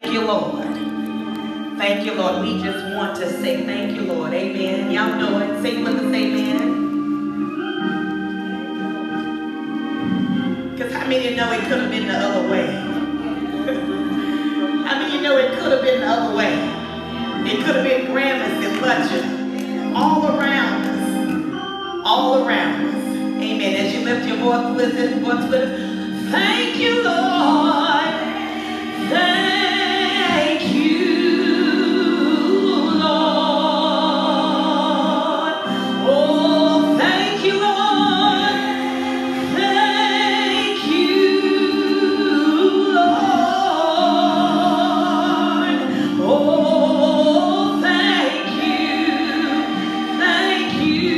you, Lord. Thank you, Lord. We just want to say thank you, Lord. Amen. Y'all know it. Say with us, amen. Because how many know it could have been the other way? How many know it could have been the other way? It could have been Grammys and Butcher. All around us. All around us. Amen. As you lift your voice with us, thank you, Lord. Thank you, Lord. Oh, thank you, Lord. Thank you, Lord. Oh, thank you. Thank you,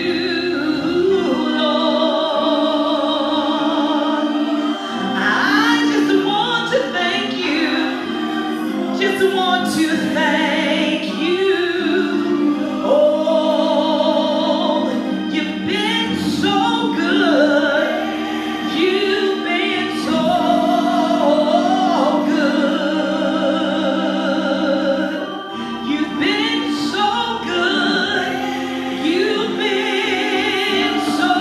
Lord. I just want to thank you. Just want to thank you. Oh, you've been so good. You've been so good. You've been so good. You've been so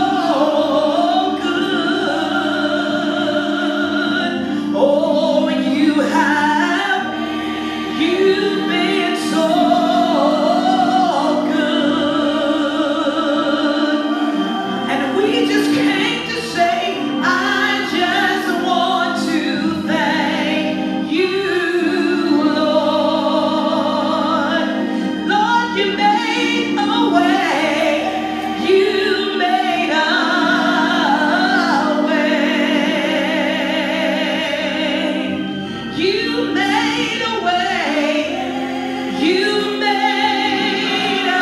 good. Oh, you have. You've been so good. And we just came to say, I just want to thank you, Lord. Lord, you made a way. You made a way. You made a way. You made a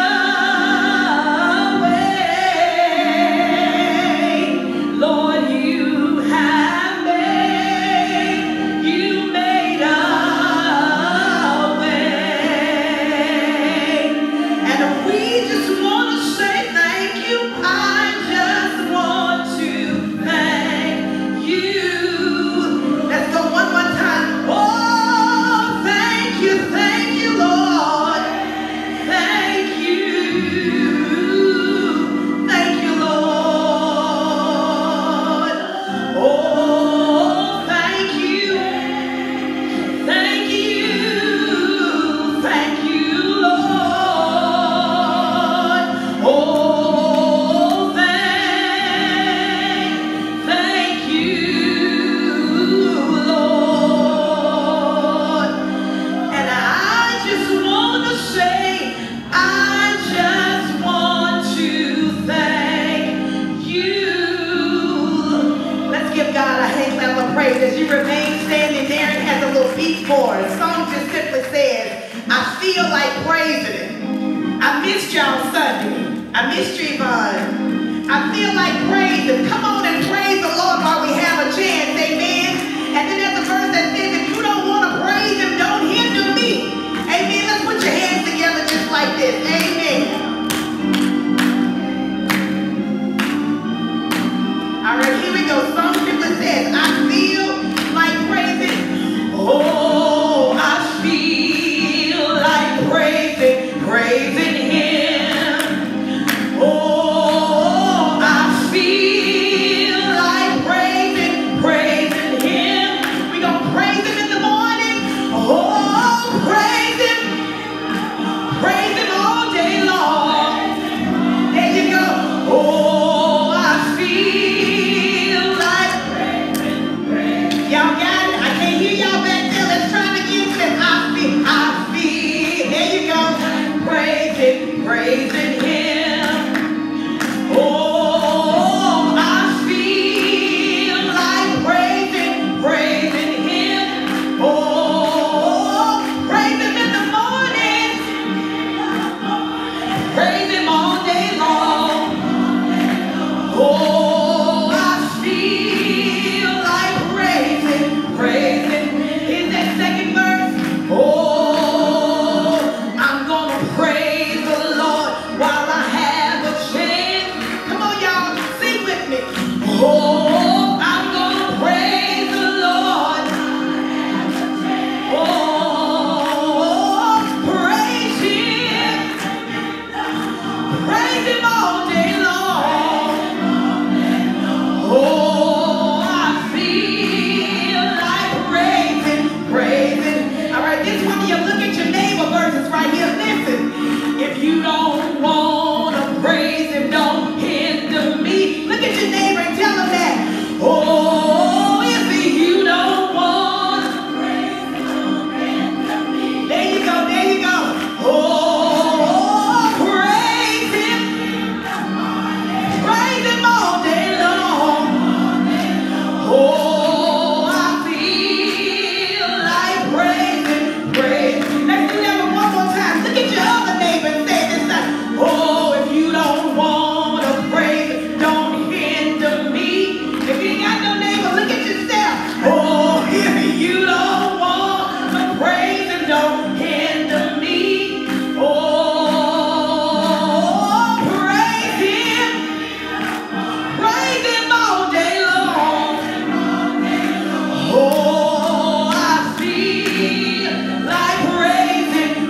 way. Lord, you have made. You made a way. And we just want to say thank you. I just want to thank you. Let's go one more time. Oh, thank you, Lord. Thank you, Lord. Oh, thank you, Lord. Oh, thank you, Lord. And I just want to say, I just want to thank you. Let's give God a hand clap of praise as you remain standing. Darren has a little beat for us. The song just simply says, I feel like praising Him. I missed y'all Sunday. I missed you, Yvonne. I feel like praising. Come on and praise the Lord while we have a chance. Amen. And then there's a verse that says, if you don't want to praise Him, don't hinder me. Amen. Let's put your hands together just like this. Amen. All right, here we go. Song simply says, I feel like praising. Oh, I feel like praising Him. Oh, I feel like praising Him. We gonna praise Him in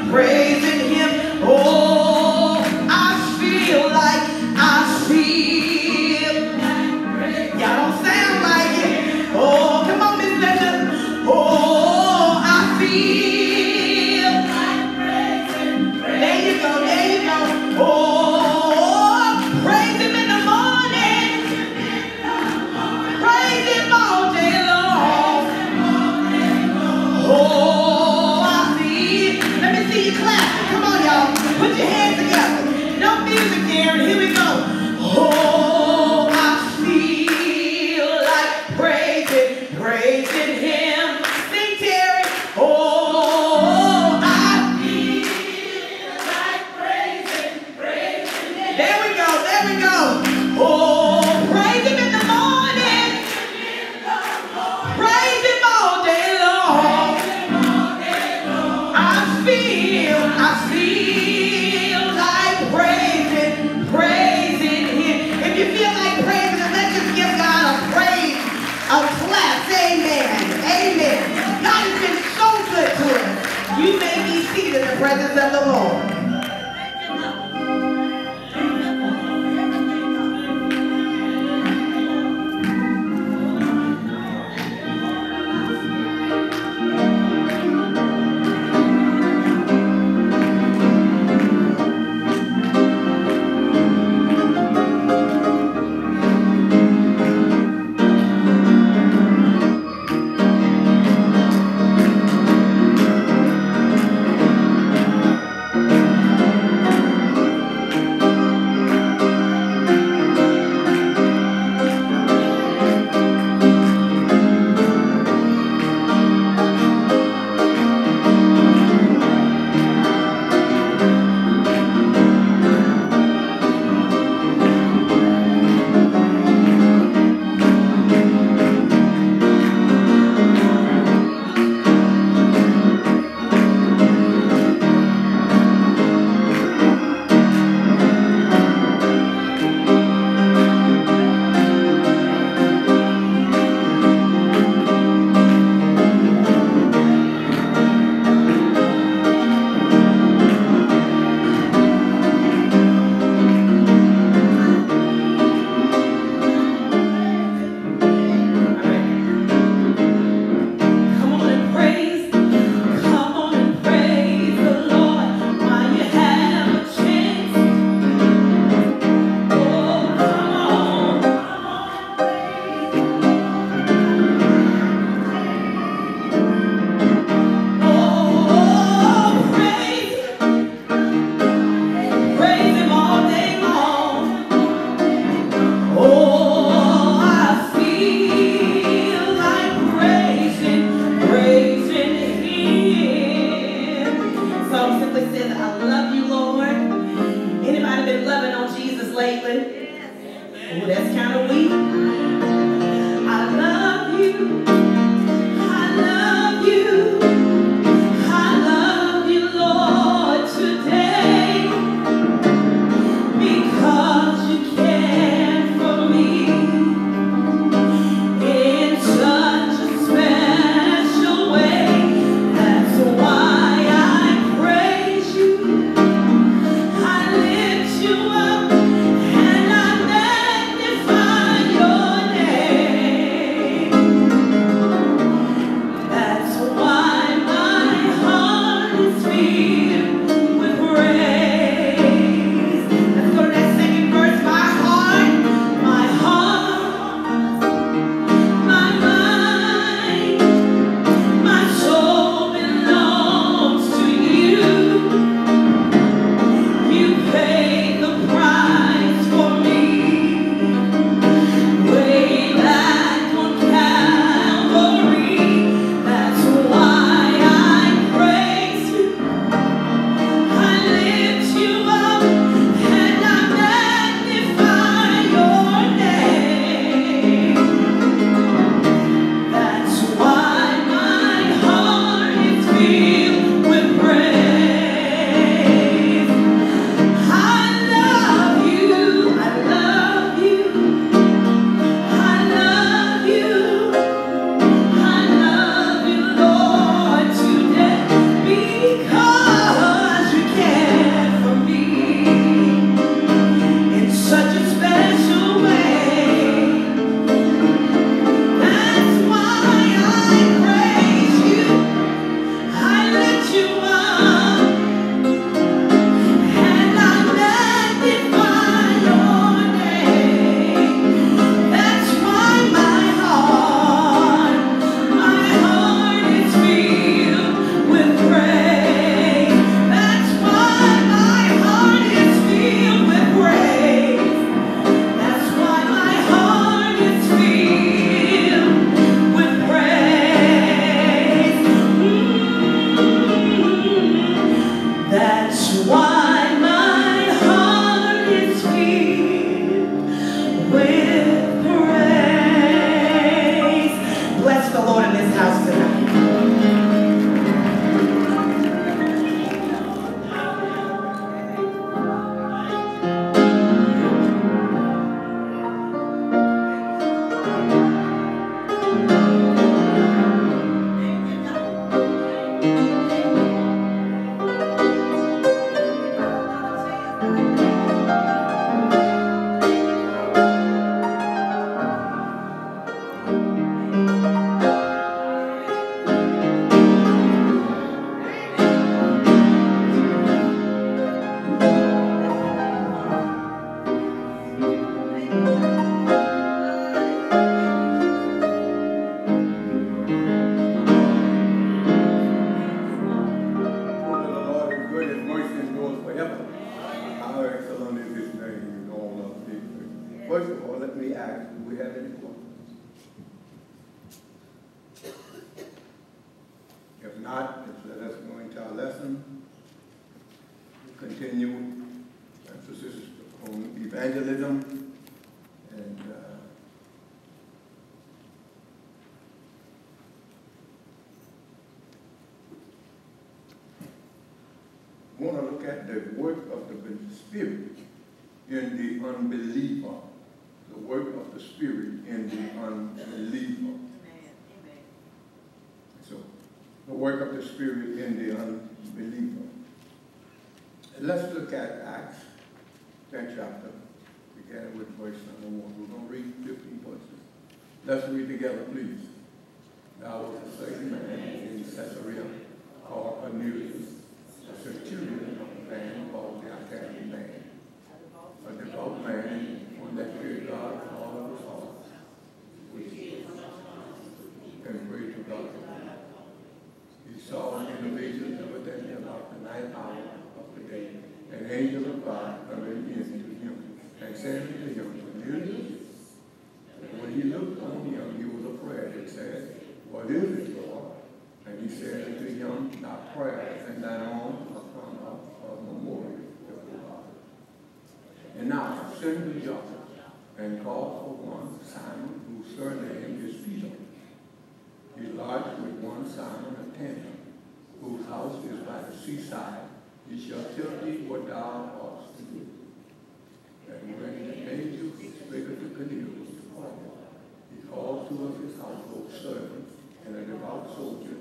praising him. Oh, I feel like y'all don't sound like it. Oh, come on, Miss Linda. Oh, I feel like praising. There you go, there you go. Oh, praise him in the morning. Praise him all day long. Oh, I feel. Let me see you clap. Come on, y'all. Put your hands together. No music, Darren. Here we go. Oh, I feel like praising him. Sing, Terry. Oh, I feel like praising him. There we go, there we go. Oh, praise him in the morning. Praise him all day long. I feel like praising him. If you feel like praising him, let's just give God a praise, a clap. Amen. Amen. God has been so good to us. You may be seated in the presence of the Lord. me ask, do we have any questions? If not, let us go into our lesson. We'll continue emphasis on evangelism and I want to look at the work of the Spirit in the unbeliever. The work of the Spirit in the unbeliever. Amen. So, the work of the Spirit in the unbeliever. Let's look at Acts 10th chapter, beginning with verse number 1. We're going to read 15 verses. Let's read together, please. Now was a certain man in Caesarea called Cornelius, a centurion of a man called the Italian man, a devout man, one that feared God with all of his heart, which and prayed to God. He saw in the vision evidently about the ninth hour of the day, an angel of God coming in to him and saying to him, Cornelius. And when he looked on him, he was afraid and said, What is it, Lord? And he said unto him, Thy prayer and thine own are come up of memorial before God. And now send to Joppa and call for one Simon, whose surname is Peter. He lodged with one Simon, a tanner, whose house is by the seaside. He shall tell thee what thou oughtest to do. And when the angel spake unto Cornelius, he called two of his household servants and a devout soldier.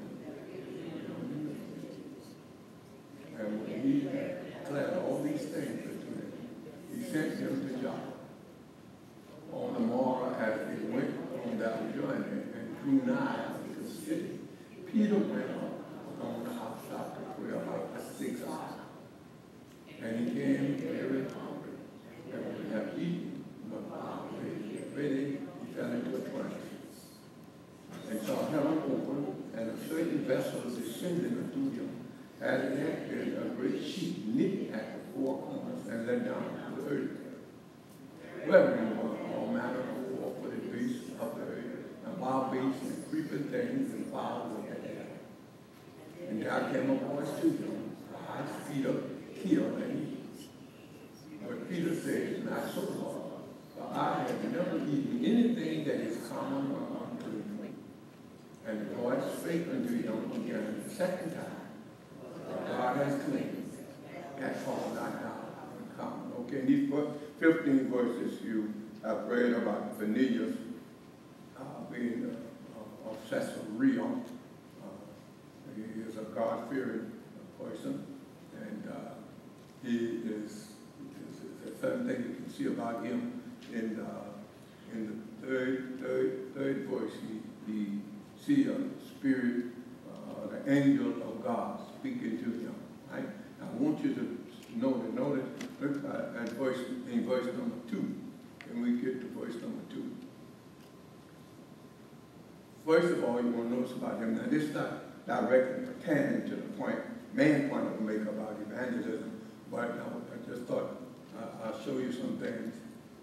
And when he had declared all these things unto them, he sent them to Joppa. On the morrow, as they went on that journey and drew nigh to the city, Peter went up on the housetop to pray about the 6 hours. And he came very hungry and would have eaten, but while they were ready, he fell into a trance. And saw heaven open, and a certain vessel descending unto him, as it had been a great sheet knit at the four corners and let down to the earth. Wherein were all manner of four-footed beasts of the earth, and wild beasts, and creeping things, and fowls of the air. And there came a voice to him, Rise, Peter, kill and eat. But Peter said, Not so, Lord, for I have never eaten anything that is common unto you. And the Lord spake unto him again the second time, God has cleansed, that call not thou uncommon. Okay, in these 15 verses you have read about Cornelius being of Caesarea. He is a God-fearing person, and he is a certain thing you can see about him in the third verse. He see a spirit, the angel of God speaking to him. Right? I want you to notice look at verse number 2. Can we get to verse number 2? First of all, you want to notice about him. Now, this is not directly pertaining to the main point I will make about evangelism, but I just thought I'll show you some things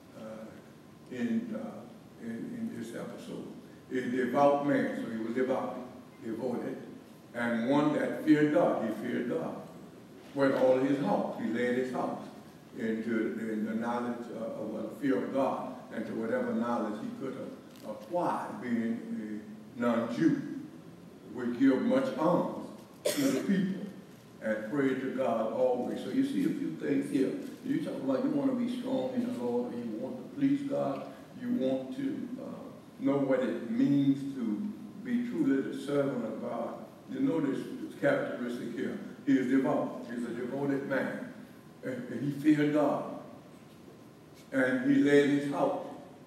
in this episode. A devout man, so he was devoted, and one that feared God. He feared God with all his house. He laid his house into the knowledge of the fear of God and to whatever knowledge he could acquire, being a non-Jew, would give much alms to the people and pray to God always. So you see a few things here. You talk about you want to be strong in the Lord, and you want to please God, you want to know what it means to be truly the servant of God. You notice this characteristic here. He is devout. He's a devoted man. And he feared God. And he laid his house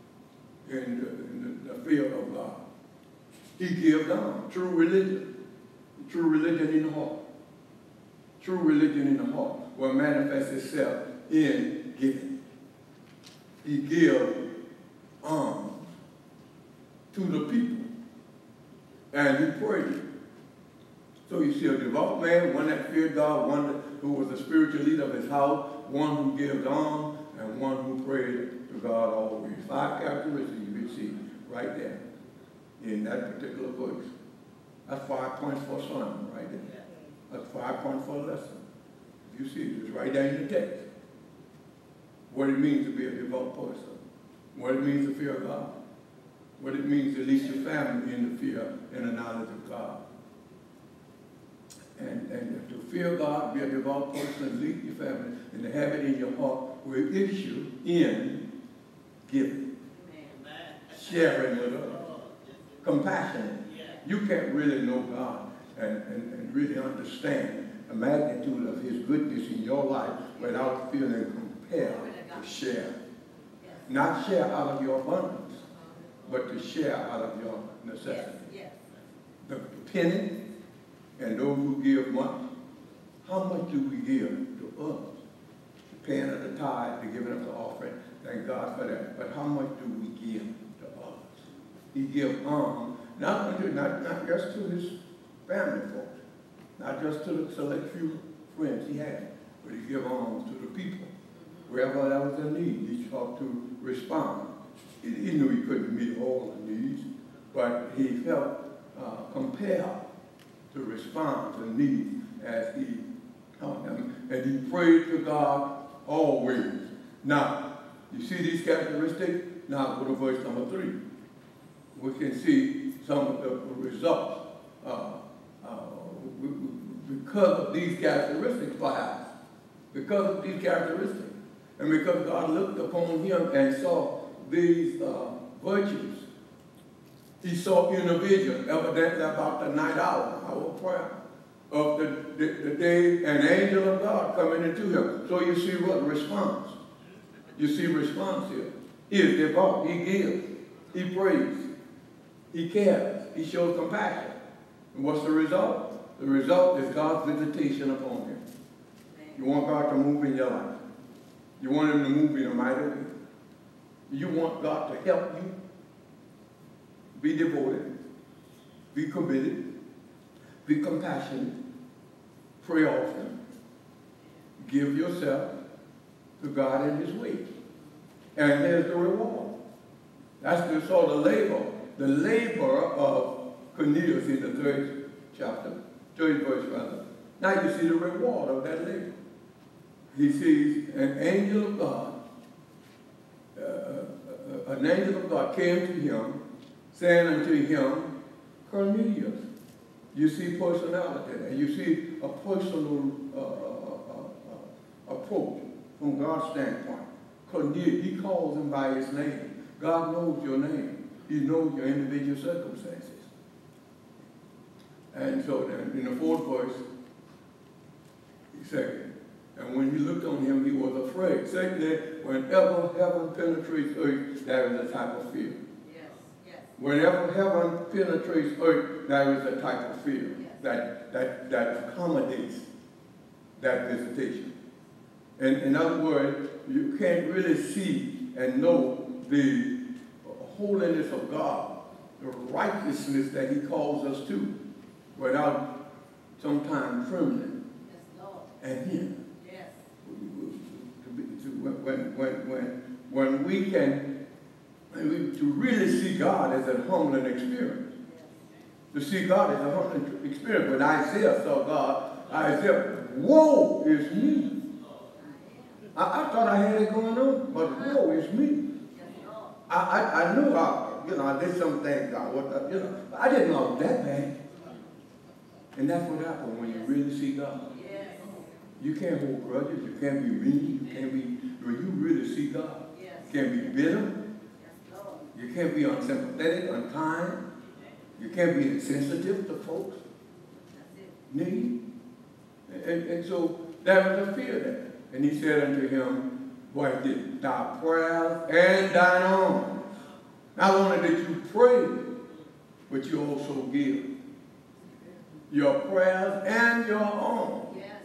in the fear of God. He gave down. True religion. True religion in the heart. True religion in the heart will manifest itself in giving. He gave alms to the people. And he prayed. So you see a devout man, one that feared God, one who was the spiritual leader of his house, one who gave alms, and one who prayed to God always. 5 characteristics you can see right there in that particular verse. That's 5 points for a sermon right there. That's 5 points for a lesson. You see, it's right there in the text. What it means to be a devout person. What it means to fear God. What it means to lead your family in the fear and the knowledge of God. And to fear God, be a devout person, lead your family, and to have it in your heart will issue in giving. Sharing with others. Compassionate. You can't really know God and really understand the magnitude of his goodness in your life without feeling compelled to share. Not share out of your abundance, but to share out of your necessity. The penny and those who give money, how much do we give to others? The paying of the tithe, the giving of the offering, thank God for that. But how much do we give to others? He gives not just to his family folks, not just to the select few friends he had, but he gives alms to the people. Wherever there was a need, he sought to respond. He knew he couldn't meet all the needs, but he felt compelled to respond to needs as he taught them. And he prayed to God always. Now, you see these characteristics? Now go to verse number 3. We can see some of the results because of these characteristics, perhaps. Because of these characteristics. And because God looked upon him and saw these virtues. He saw in a vision, evidently about the night hour of prayer, of the day an angel of God coming into him. So you see what? Response. You see response here. He is devout. He gives. He prays. He cares. He shows compassion. And what's the result? The result is God's visitation upon him. You want God to move in your life. You want him to move in a mighty way. You want God to help you. Be devoted. Be committed. Be compassionate. Pray often. Give yourself to God in his way. And here's the reward. That's the sort of labor. The labor of Cornelius in the 3rd chapter. 3rd verse rather. Now you see the reward of that labor. He sees an angel of God. An angel of God came to him, saying unto him, Cornelius. You see personality, and you see a personal approach from God's standpoint. Cornelius, he calls him by his name. God knows your name. He knows your individual circumstances. And so then in the 4th verse, he said, and when he looked on him, he was afraid. Secondly, whenever heaven penetrates earth, there is a type of fear. Whenever heaven penetrates earth, there is a type of fear that accommodates that visitation. And in other words, you can't really see and know the holiness of God, the righteousness that he calls us to, without sometimes trembling at him. When we can, to really see God as a humbling experience. To see God as a humbling experience. When Isaiah saw God, Isaiah, woe is me. I thought I had it going on, but woe is me. I knew I did some things, I didn't know that bad. And that's what happens when you really see God. You can't hold grudges, you can't be mean, you can't be, when you really see God. You can't be bitter. You can't be unsympathetic, unkind. You can't be insensitive to folks' need. And so there was a fear there. And he said unto him, what did thy prayers and thine alms? Not only did you pray, but you also give. Your prayers and your alms.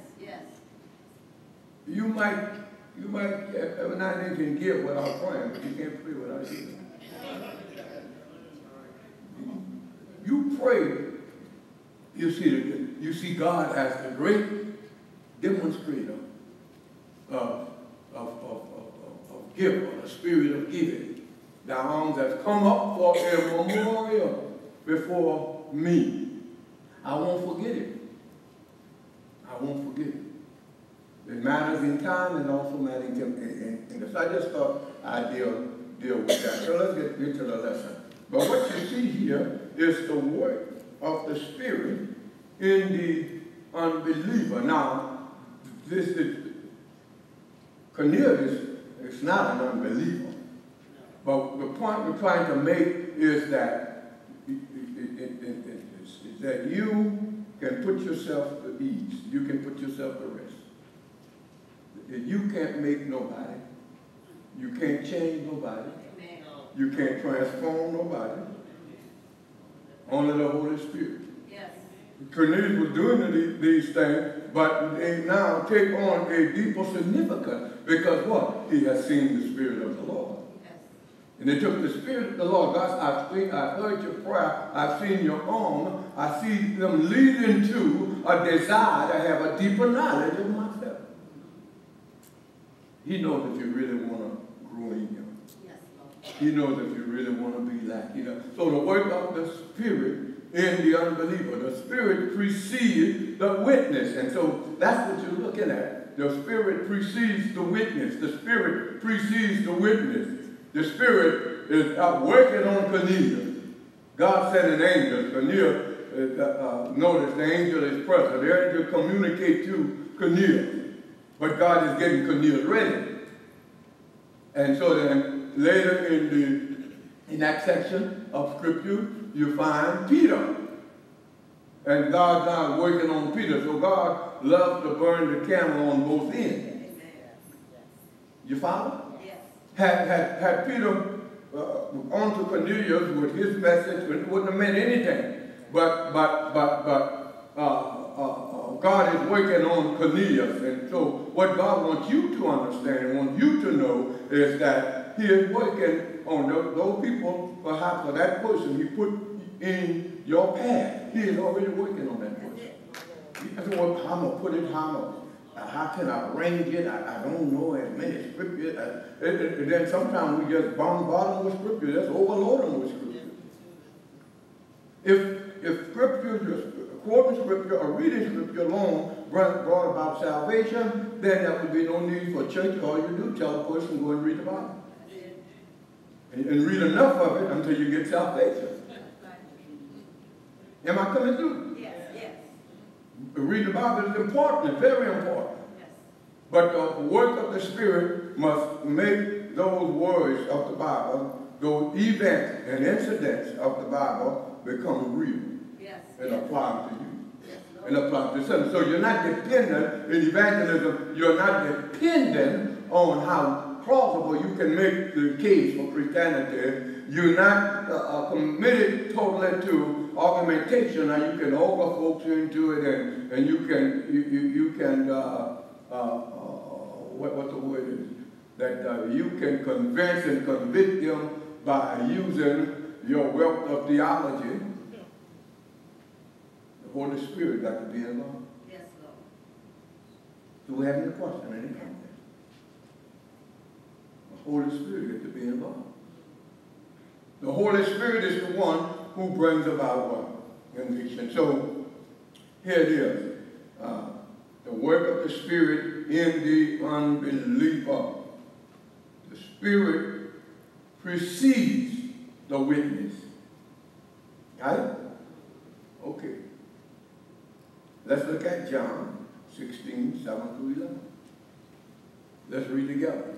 You might every now and then can give without praying, but you can't pray without giving. You pray, you see God as the great demonstrator of giver, the spirit of giving. The alms has come up for a memorial before me. I won't forget it. I won't forget it. It matters in time and also matters in this. I just thought I'd deal with that. So let's get to the lesson. But what you see here is the work of the Spirit in the unbeliever. Now, this is Cornelius is not an unbeliever. But the point we're trying to make is that you can put yourself to ease. You can put yourself to rest. You can't make nobody. You can't change nobody. You can't transform nobody. Only the Holy Spirit. Yes. Cornelius was doing these things, but they now take on a deeper significance because what? He has seen the Spirit of the Lord. Yes. And they took the Spirit of the Lord. God, I've heard your prayer. I've seen your arm. I see them leading to a desire to have a deeper knowledge of myself. He knows if you really want to grow in Him. Yes, Lord. He knows if you really want to be like Him. So the work of the Spirit in the unbeliever, the Spirit precedes the witness. And so that's what you're looking at. The Spirit precedes the witness. The Spirit precedes the witness. The Spirit is working on Cornelius. God sent an angel. Cornelius, notice the angel is present. The angel communicate to Cornelius. But God is getting Cornelius ready. And so then later in that section of Scripture, you find Peter. And God's now working on Peter. So God loves to burn the candle on both ends. You follow? Yes. Had Peter on to Cornelius with his message, it wouldn't have meant anything. But God is working on Cornelius. And so what God wants you to understand and wants you to know is that He is working on those people, perhaps, or that person He put in your path. He is already working on that person. I said, well, how am I going to put it? How can I arrange it? I don't know as many scriptures. And then sometimes we just bombard them with scripture. Just overload them with scripture. If scripture, just quoting scripture or reading scripture alone brought about salvation, then there would be no need for church. All you do, tell a person, go and read the Bible. And read enough of it until you get salvation. Am I coming through? Yes, yes. Read the Bible is important, it's very important. Yes. But the work of the Spirit must make those words of the Bible, those events and incidents of the Bible become real. Yes. And apply to you. Yes. And apply to something. So you're not dependent in evangelism, you're not dependent on how plausible you can make the case for Christianity. You're not committed totally to argumentation. Now you can over folks into it, and you can what the word is, that you can convince and convict them by using your wealth of theology. The Holy Spirit got to be involved. Yes, Lord. Do we have any question, any comment? The Holy Spirit got to be involved. The Holy Spirit is the one who brings about what? Conviction. So here it is. The work of the Spirit in the unbeliever. The Spirit precedes the witness. Got it? Okay. Let's look at John 16, 7 through 11. Let's read together.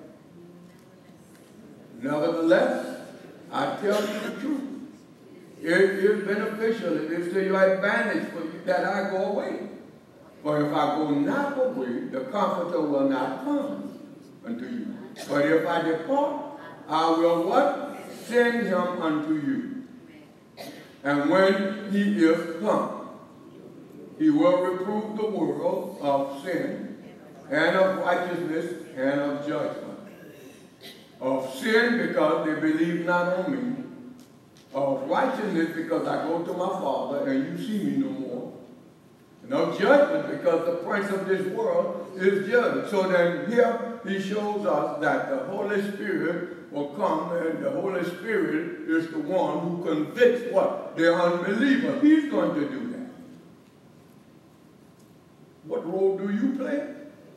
Nevertheless, I tell you the truth. It is beneficial, it is to your advantage for you that I go away. For if I go not away, the Comforter will not come unto you. But if I depart, I will what? Send him unto you. And when he is come, he will reprove the world of sin and of righteousness and of judgment. Of sin, because they believe not on me. Of righteousness, because I go to my Father and you see me no more. No judgment, because the prince of this world is judged. So then here he shows us that the Holy Spirit will come, and the Holy Spirit is the one who convicts what? The unbeliever. He's going to do that. What role do you play?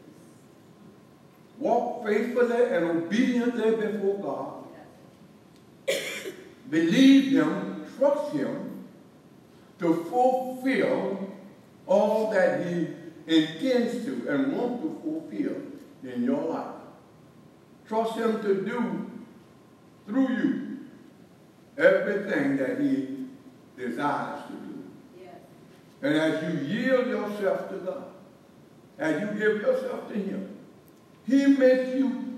Walk faithfully and obediently before God. Believe Him, trust Him to fulfill all that He intends to and wants to fulfill in your life. Trust Him to do through you everything that He desires to do. Yes. And as you yield yourself to God, as you give yourself to Him, He makes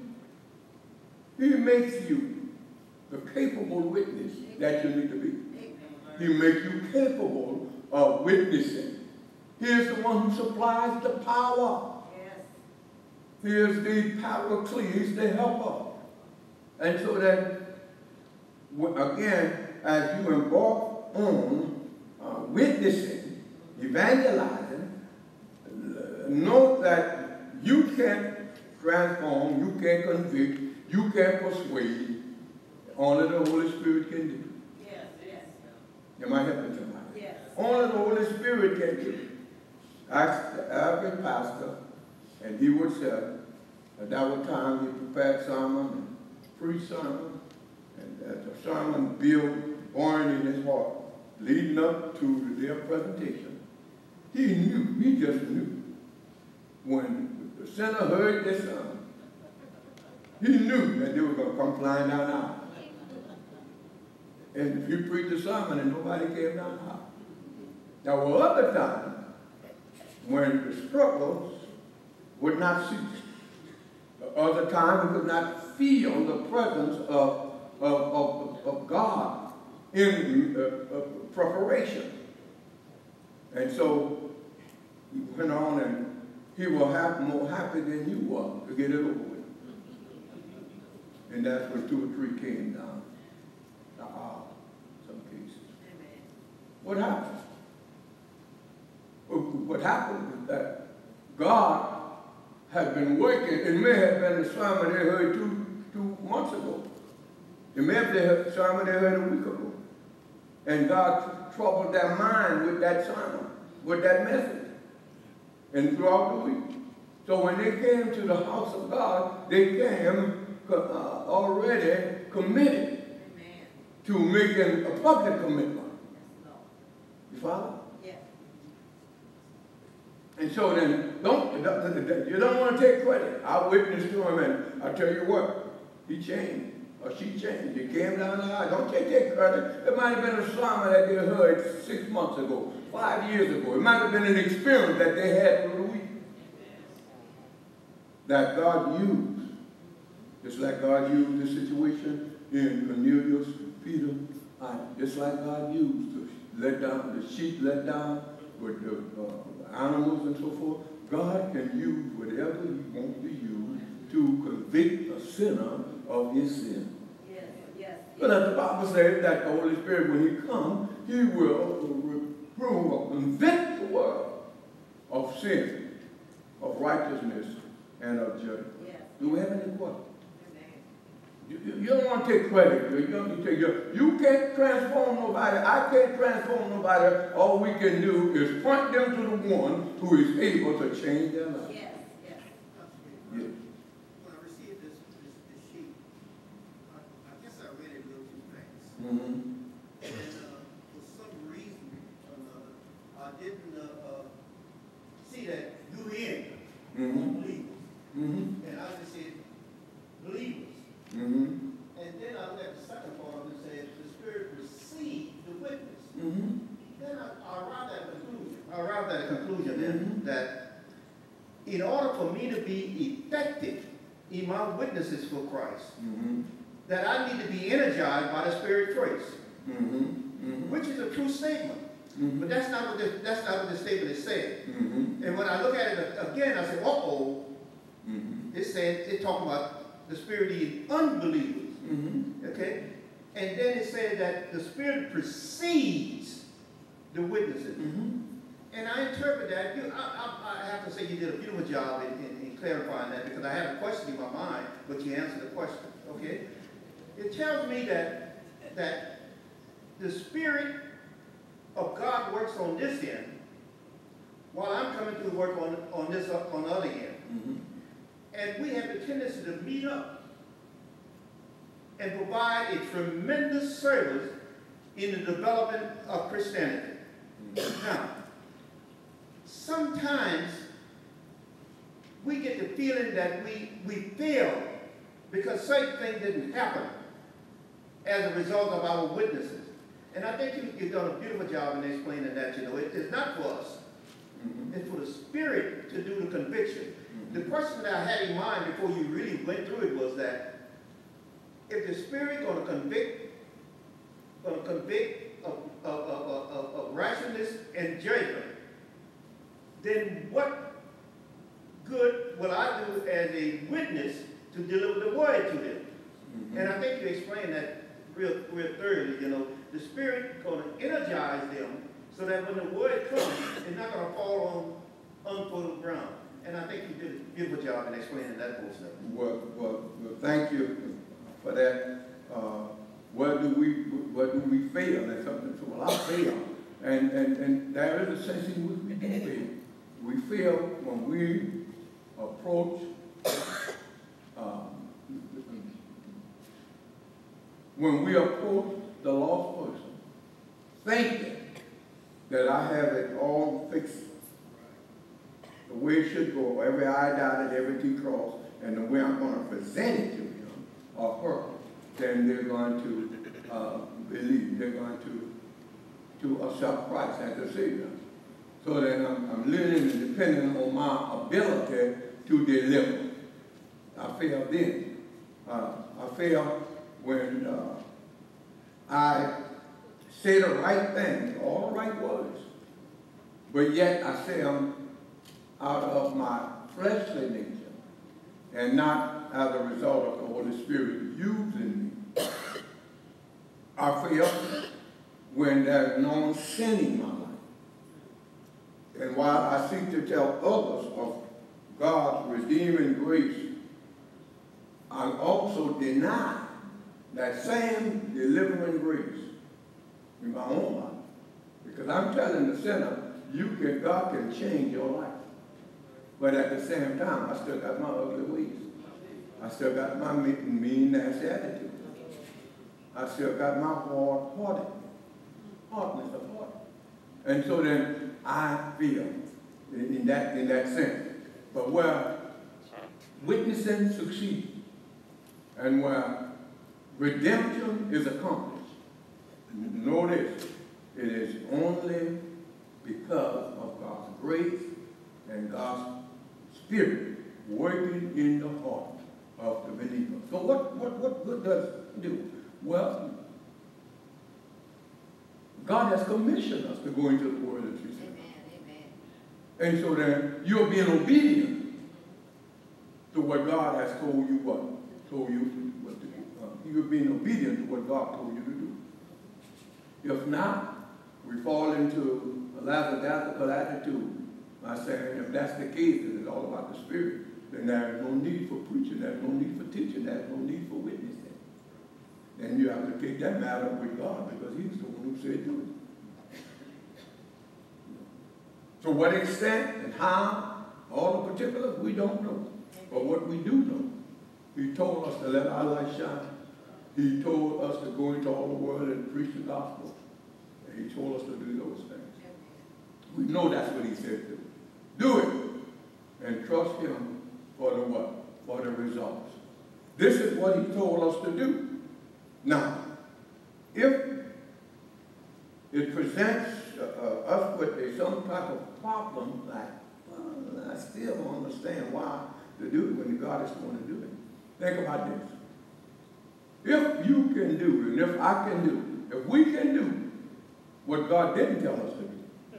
you the capable witness that you need to be. He makes you capable of witnessing. He is the one who supplies the power. Yes. He is the Paraclete, the helper. And so that, again, as you embark on witnessing, evangelizing, know that you can't transform, you can't convict, you can't persuade. Only the Holy Spirit can do. Yes, yes. Am I helping somebody? Yes. Only the Holy Spirit can do. Ask every pastor, and he would say, at that time he prepared sermon and preached sermon, and the sermon built, born in his heart, leading up to their presentation. He knew, he just knew. When the sinner heard this sermon, he knew that they were going to come flying down the aisle. And if you preached a sermon and nobody came down the aisle. There were other times when the struggles would not cease. The other time we could not feel the presence of God in preparation. And so he went on, and he will have more happy than you were to get it over with. And that's when 2 or 3 came down the aisle, some cases. Amen. What happened? What happened is that God had been working. It may have been the sermon they heard two months ago. It may have been the sermon they heard a week ago. And God troubled their mind with that sermon, with that message. And throughout the week. So when they came to the house of God, they came already committed. Amen. To making a public commitment. Yes, you follow? Yes. And so then, you don't want to take credit. I witnessed to him, and I tell you what, he changed, or she changed. He came down the aisle. Don't take credit. It might have been a sermon that they heard 6 months ago, 5 years ago. It might have been an experience that they had through the week. That God used. Just like God used the situation in Cornelius, Peter, just like God used to let down, the sheep let down with the animals and so forth. God can use whatever He wants to use to convict a sinner of his sin. Yes, yes. But as the Bible says that the Holy Spirit, when He comes, He will reprove or convict the world of sin, of righteousness, and of judgment. Yes. Do we have any questions? You don't want to take credit. You can't transform nobody. I can't transform nobody. All we can do is point them to the one who is able to change their life. Yes, yes. Yes. When I received this sheet, I guess I read it real too fast. Mm-hmm. And for some reason or another, I didn't see that you in believers. Mm-hmm. And I just said believers. Mm-hmm. And then I read the second part of it, said the Spirit received the witness. Mm-hmm. Then I arrived at a conclusion. Mm-hmm. That in order for me to be effective in my witnesses for Christ, mm-hmm. that I need to be energized by the Spirit first, mm-hmm. Mm-hmm. which is a true statement. Mm-hmm. But that's not what the statement is saying. Mm-hmm. And when I look at it again, I say, uh-oh. Mm-hmm. It's talking about the Spirit in unbelievers. Mm-hmm. Okay? And then it said that the Spirit precedes the witnesses. Mm-hmm. And I interpret that. I have to say you did a beautiful job in clarifying that, because I had a question in my mind, but you answered the question. Okay? It tells me that the Spirit of God works on this end, while I'm coming to work on the other end. Mm-hmm. And we have the tendency to meet up and provide a tremendous service in the development of Christianity. Mm-hmm. Now, sometimes we get the feeling that we failed because certain things didn't happen as a result of our witnesses. And I think you've done a beautiful job in explaining that. It's not for us. Mm-hmm. It's for the Spirit to do the conviction. Mm-hmm. The question that I had in mind before you really went through it was that if the Spirit going to convict of righteousness and judgment, then what good will I do as a witness to deliver the word to them? Mm-hmm. And I think you explained that real thoroughly. The Spirit going to energize them so that when the word comes, it's not going to fall on unfertile ground. And I think you did a beautiful job in explaining that whole stuff. Well, thank you for that. Where do we fail? That's something. So, well, I fail, and there is a sense in which we do fail. We fail when we approach. When we approach the lost person, thinking that I have it all fixed the way it should go, every I dotted, every T crossed, and the way I'm going to present it to him or her, then they're going to believe. They're going to accept Christ as the Savior. So then I'm living and depending on my ability to deliver. I fail then. I fail when I say the right thing, all the right words, but yet I say them out of my fleshly nature and not as a result of the Holy Spirit using me. I fail when there's no sin in my life. And while I seek to tell others of God's redeeming grace, I also deny that same delivering grace in my own life. Because I'm telling the sinner, God can change your life. But at the same time, I still got my ugly ways. I still got my mean, nasty attitude. I still got my hardness of heart. And so then I feel in that sense. But where witnessing succeeds and where redemption is accomplished, notice it is only because of God's grace and God's Spirit working in the heart of the believer. So what good does it do? Well, God has commissioned us to go into the world and preach. And so then you're being obedient to what God has told you what to do. You're being obedient to what God told you to do. If not, we fall into a lackadaisical attitude by saying, if that's the case, and it's all about the Spirit, then there is no need for preaching, there's no need for teaching, there's no need for witnessing. Then you have to take that matter with God, because He's the one who said do it. To what extent and how, all the particulars, we don't know. But what we do know, He told us to let our light shine. He told us to go into all the world and preach the gospel. And He told us to do those things. We know that's what He said to do. Do it. And trust Him for the what? For the results. This is what He told us to do. Now, if it presents us with some type of problem, like, well, I still don't understand why to do it when God is going to do it. Think about this. If you can do, and if I can do, if we can do what God didn't tell us to do,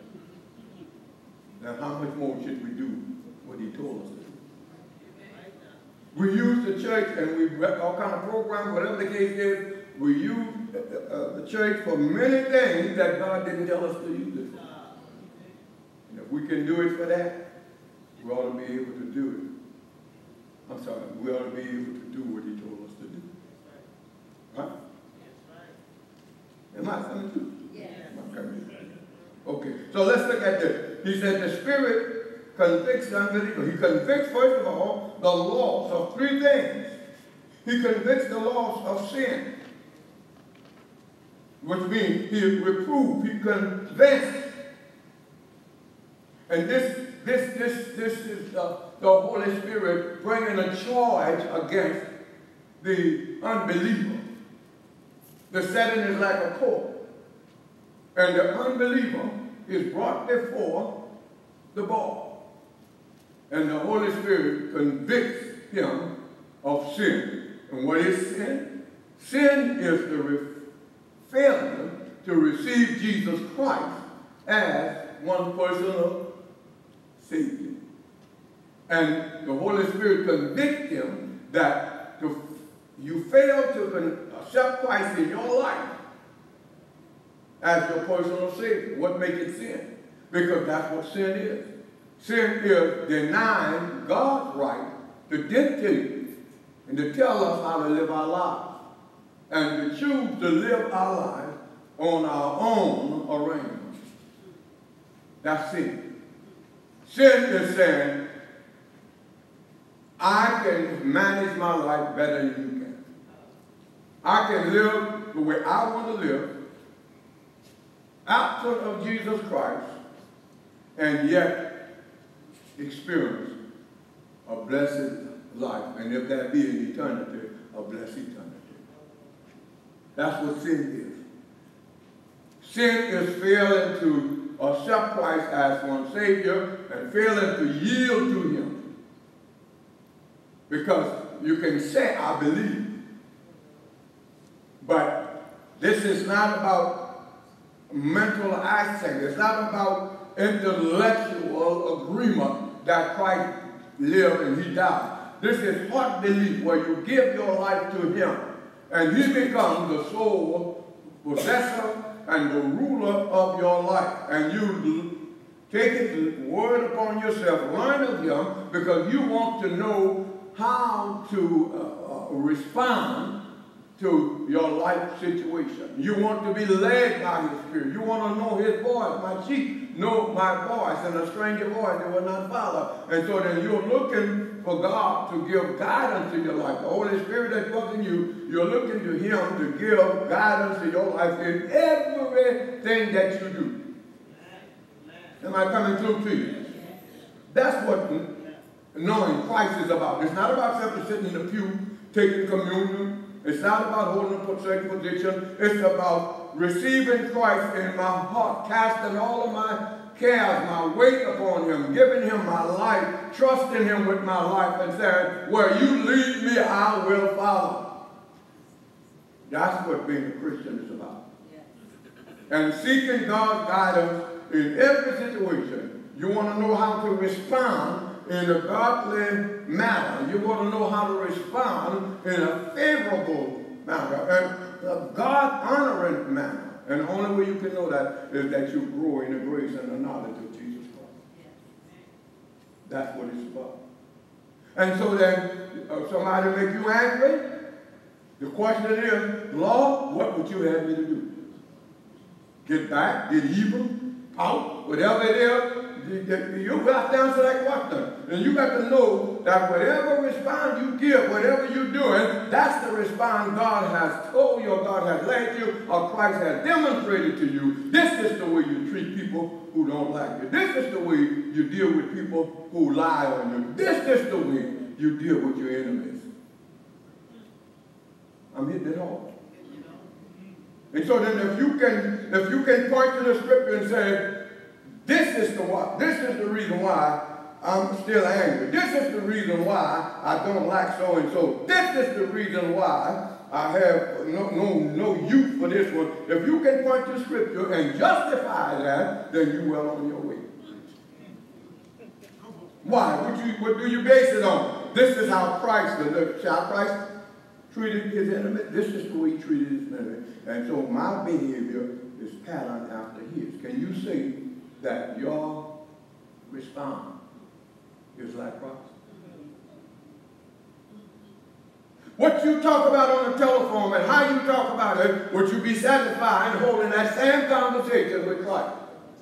then how much more should we do what He told us to do? We use the church and we all kind of programs, whatever the case is, we use the church for many things that God didn't tell us to use it for. we can do it for that, we ought to be able to do it. I'm sorry, we ought to be able to do what he told us to do. Right? Am I coming through? Yes. Okay, so let's look at this. He said the Spirit convicts the unbeliever. He convicts, first of all, the laws of three things. He convicts the laws of sin, which means he reproved, he convinced. And this is the Holy Spirit bringing a charge against the unbeliever. The setting is like a court. And the unbeliever is brought before the bar. And the Holy Spirit convicts him of sin. And what is sin? Sin is the failure to receive Jesus Christ as one personal Savior. And the Holy Spirit convicts him that you fail to accept Christ in your life as your personal Savior. What makes it sin? Because that's what sin is. Sin is denying God's right to dictate and to tell us how to live our lives, and to choose to live our lives on our own arrangements. That's sin. Sin is saying, I can manage my life better than you can. I can live the way I want to live, absent of Jesus Christ, and yet experience a blessed life, and if that be in eternity, a blessed eternity. That's what sin is. Sin is failing to accept Christ as one Savior and failing to yield to him. Because you can say, I believe, but this is not about mental aspect. It's not about intellectual agreement that Christ lived and he died. This is heart belief where you give your life to him and he becomes the sole possessor and the ruler of your life. And you take his word upon yourself, learn of him, because you want to know how to respond to your life situation. You want to be led by his Spirit. You want to know his voice. My sheep know my voice, and a stranger voice they will not follow. And so then you're looking for God to give guidance in your life. The Holy Spirit that dwells in you, you're looking to him to give guidance in your life in everything that you do. Am I coming through to you? That's what knowing Christ is about. It's not about simply sitting in the pew, taking communion. It's not about holding a certain position. It's about receiving Christ in my heart, casting all of my cares, my weight upon him, giving him my life, trusting him with my life, and saying, where you lead me, I will follow. That's what being a Christian is about. And seeking God's guidance in every situation. You want to know how to respond in a godly manner. You want to know how to respond in a favorable manner, and a God-honoring manner. And the only way you can know that is that you grow in the grace and the knowledge of Jesus Christ. That's what it's about. And so then, somebody make you angry, the question is, Lord, what would you have me to do? Get back, get even, out, whatever it is. You got to answer that question. And you got to know that whatever response you give, whatever you're doing, that's the response God has told you, or God has led you, or Christ has demonstrated to you. This is the way you treat people who don't like you. This is the way you deal with people who lie on you. This is the way you deal with your enemies. I'm hitting it hard. And so then if you can point to the scripture and say, this is the reason why I'm still angry. This is the reason why I don't like so-and-so. This is the reason why I have no use for this one. If you can point to scripture and justify that, then you're well on your way. Why? What do you base it on? This is how Christ treated his enemy. This is the way he treated his enemy. And so my behavior is patterned after his. Can you say that your respond is like Christ. What you talk about on the telephone and how you talk about it, would you be satisfied holding that same conversation with Christ?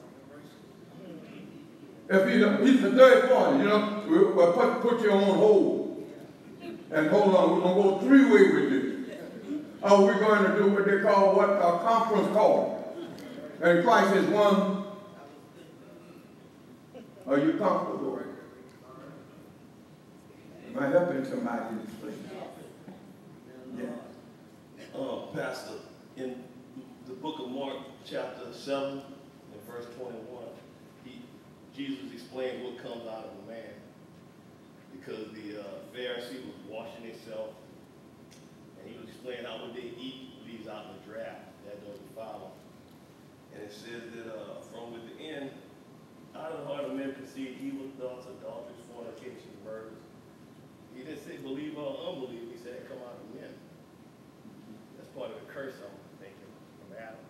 If he's the third party, you know, we'll put you on hold. And hold on, we're going to go three-way with you. Or we're going to do what they call a conference call. And Christ is one. Are you comfortable? Am I helping somebody in this place? Yeah. Pastor, in the book of Mark, chapter 7, and verse 21, Jesus explained what comes out of a man. Because the Pharisee was washing himself, and he was explaining how when they eat these out in the draft, that doesn't follow. And it says that from within, out of the heart of men proceed evil thoughts, adulteries, fornication, murders. He didn't say believer or unbeliever. He said it come out of men. That's part of the curse, I'm thinking, from Adam.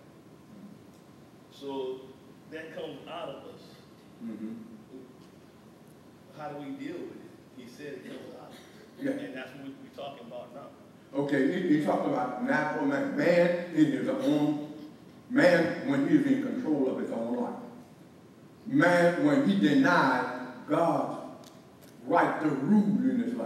So that comes out of us. Mm-hmm. How do we deal with it? He said it comes out. Yeah. And that's what we're talking about now. Okay, he talked about natural man. Man in his own, man when he's in control of his own life. Man when he denied God's right to rule in his life.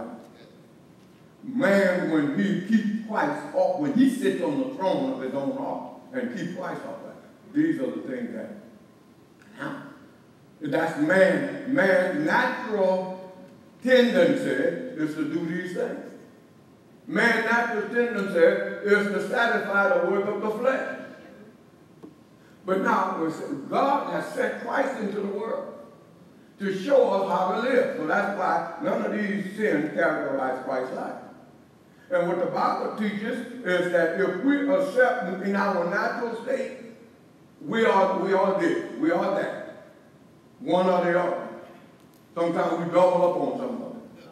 Man when he keeps Christ off, when he sits on the throne of his own heart and keeps Christ off that. These are the things that happen. That's man's natural tendency is to do these things. Man's natural tendency is to satisfy the work of the flesh. But now, God has sent Christ into the world to show us how to live. So that's why none of these sins characterize Christ's life. And what the Bible teaches is that if we accept in our natural state, we are this, we are that. One or the other. Sometimes we double up on some of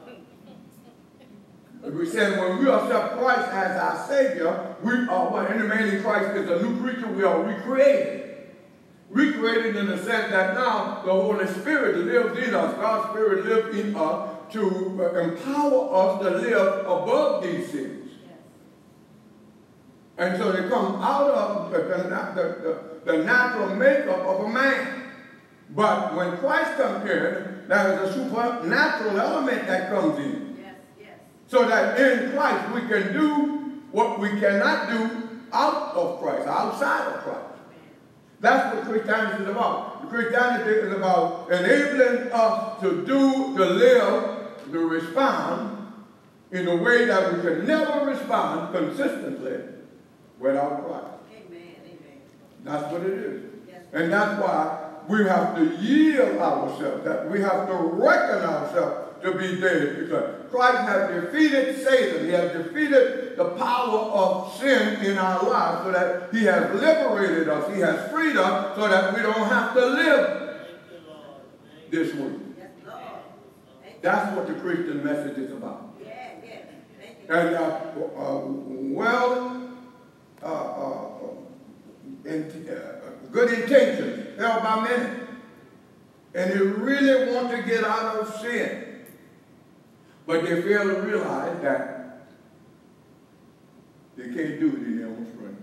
it. We said when we accept Christ as our Savior, we are what? Any man in Christ is a new creature. We are recreated. Recreated in the sense that now the Holy Spirit lives in us. God's Spirit lives in us to empower us to live above these sins. And so they come out of the natural makeup of a man. But when Christ comes in, there is a supernatural element that comes in. Yes, yes. So that in Christ we can do what we cannot do out of Christ, outside of Christ. That's what Christianity is about. Christianity is about enabling us to live, to respond in a way that we can never respond consistently without Christ. Amen, amen. That's what it is. Yes. And that's why we have to yield ourselves, that we have to reckon ourselves to be dead, because Christ has defeated Satan. He has defeated the power of sin in our lives, so that he has liberated us. He has freed us so that we don't have to live this way. Yes, Lord. That's what the Christian message is about. Yeah, yeah. Thank you. And good intentions held by many. And they really want to get out of sin. But they fail to realize that they can't do it in their own strength.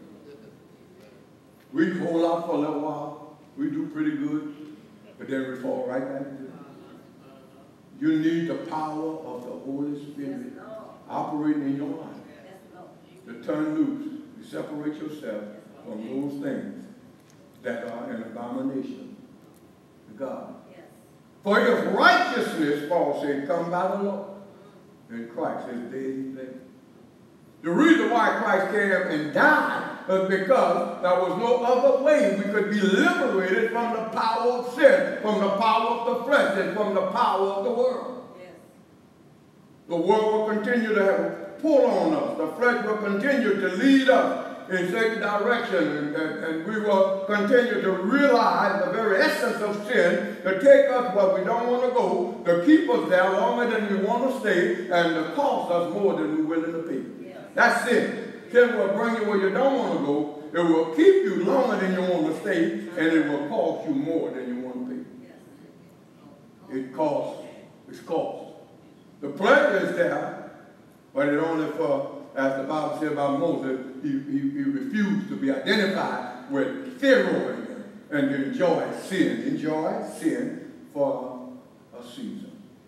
We hold out for a little while. We do pretty good. But then we fall right back into it. You need the power of the Holy Spirit operating in your life to turn loose, to separate yourself from those things that are an abomination to God. Yes. For if righteousness, Paul said, come by the law, then Christ is dead indeed. The reason why Christ came and died was because there was no other way we could be liberated from the power of sin, from the power of the flesh, and from the power of the world. Yes. The world will continue to have a pull on us. The flesh will continue to lead us in certain direction, and we will continue to realize the very essence of sin, to take us where we don't want to go, to keep us there longer than we want to stay, and to cost us more than we're willing to pay. Yes. That's sin. Sin will bring you where you don't want to go. It will keep you longer than you want to stay, and it will cost you more than you want to pay. Yes. it costs. It's cost. The pleasure is there, but it only for, as the Bible said about Moses, he refused to be identified with Pharaoh and to enjoy sin for a season.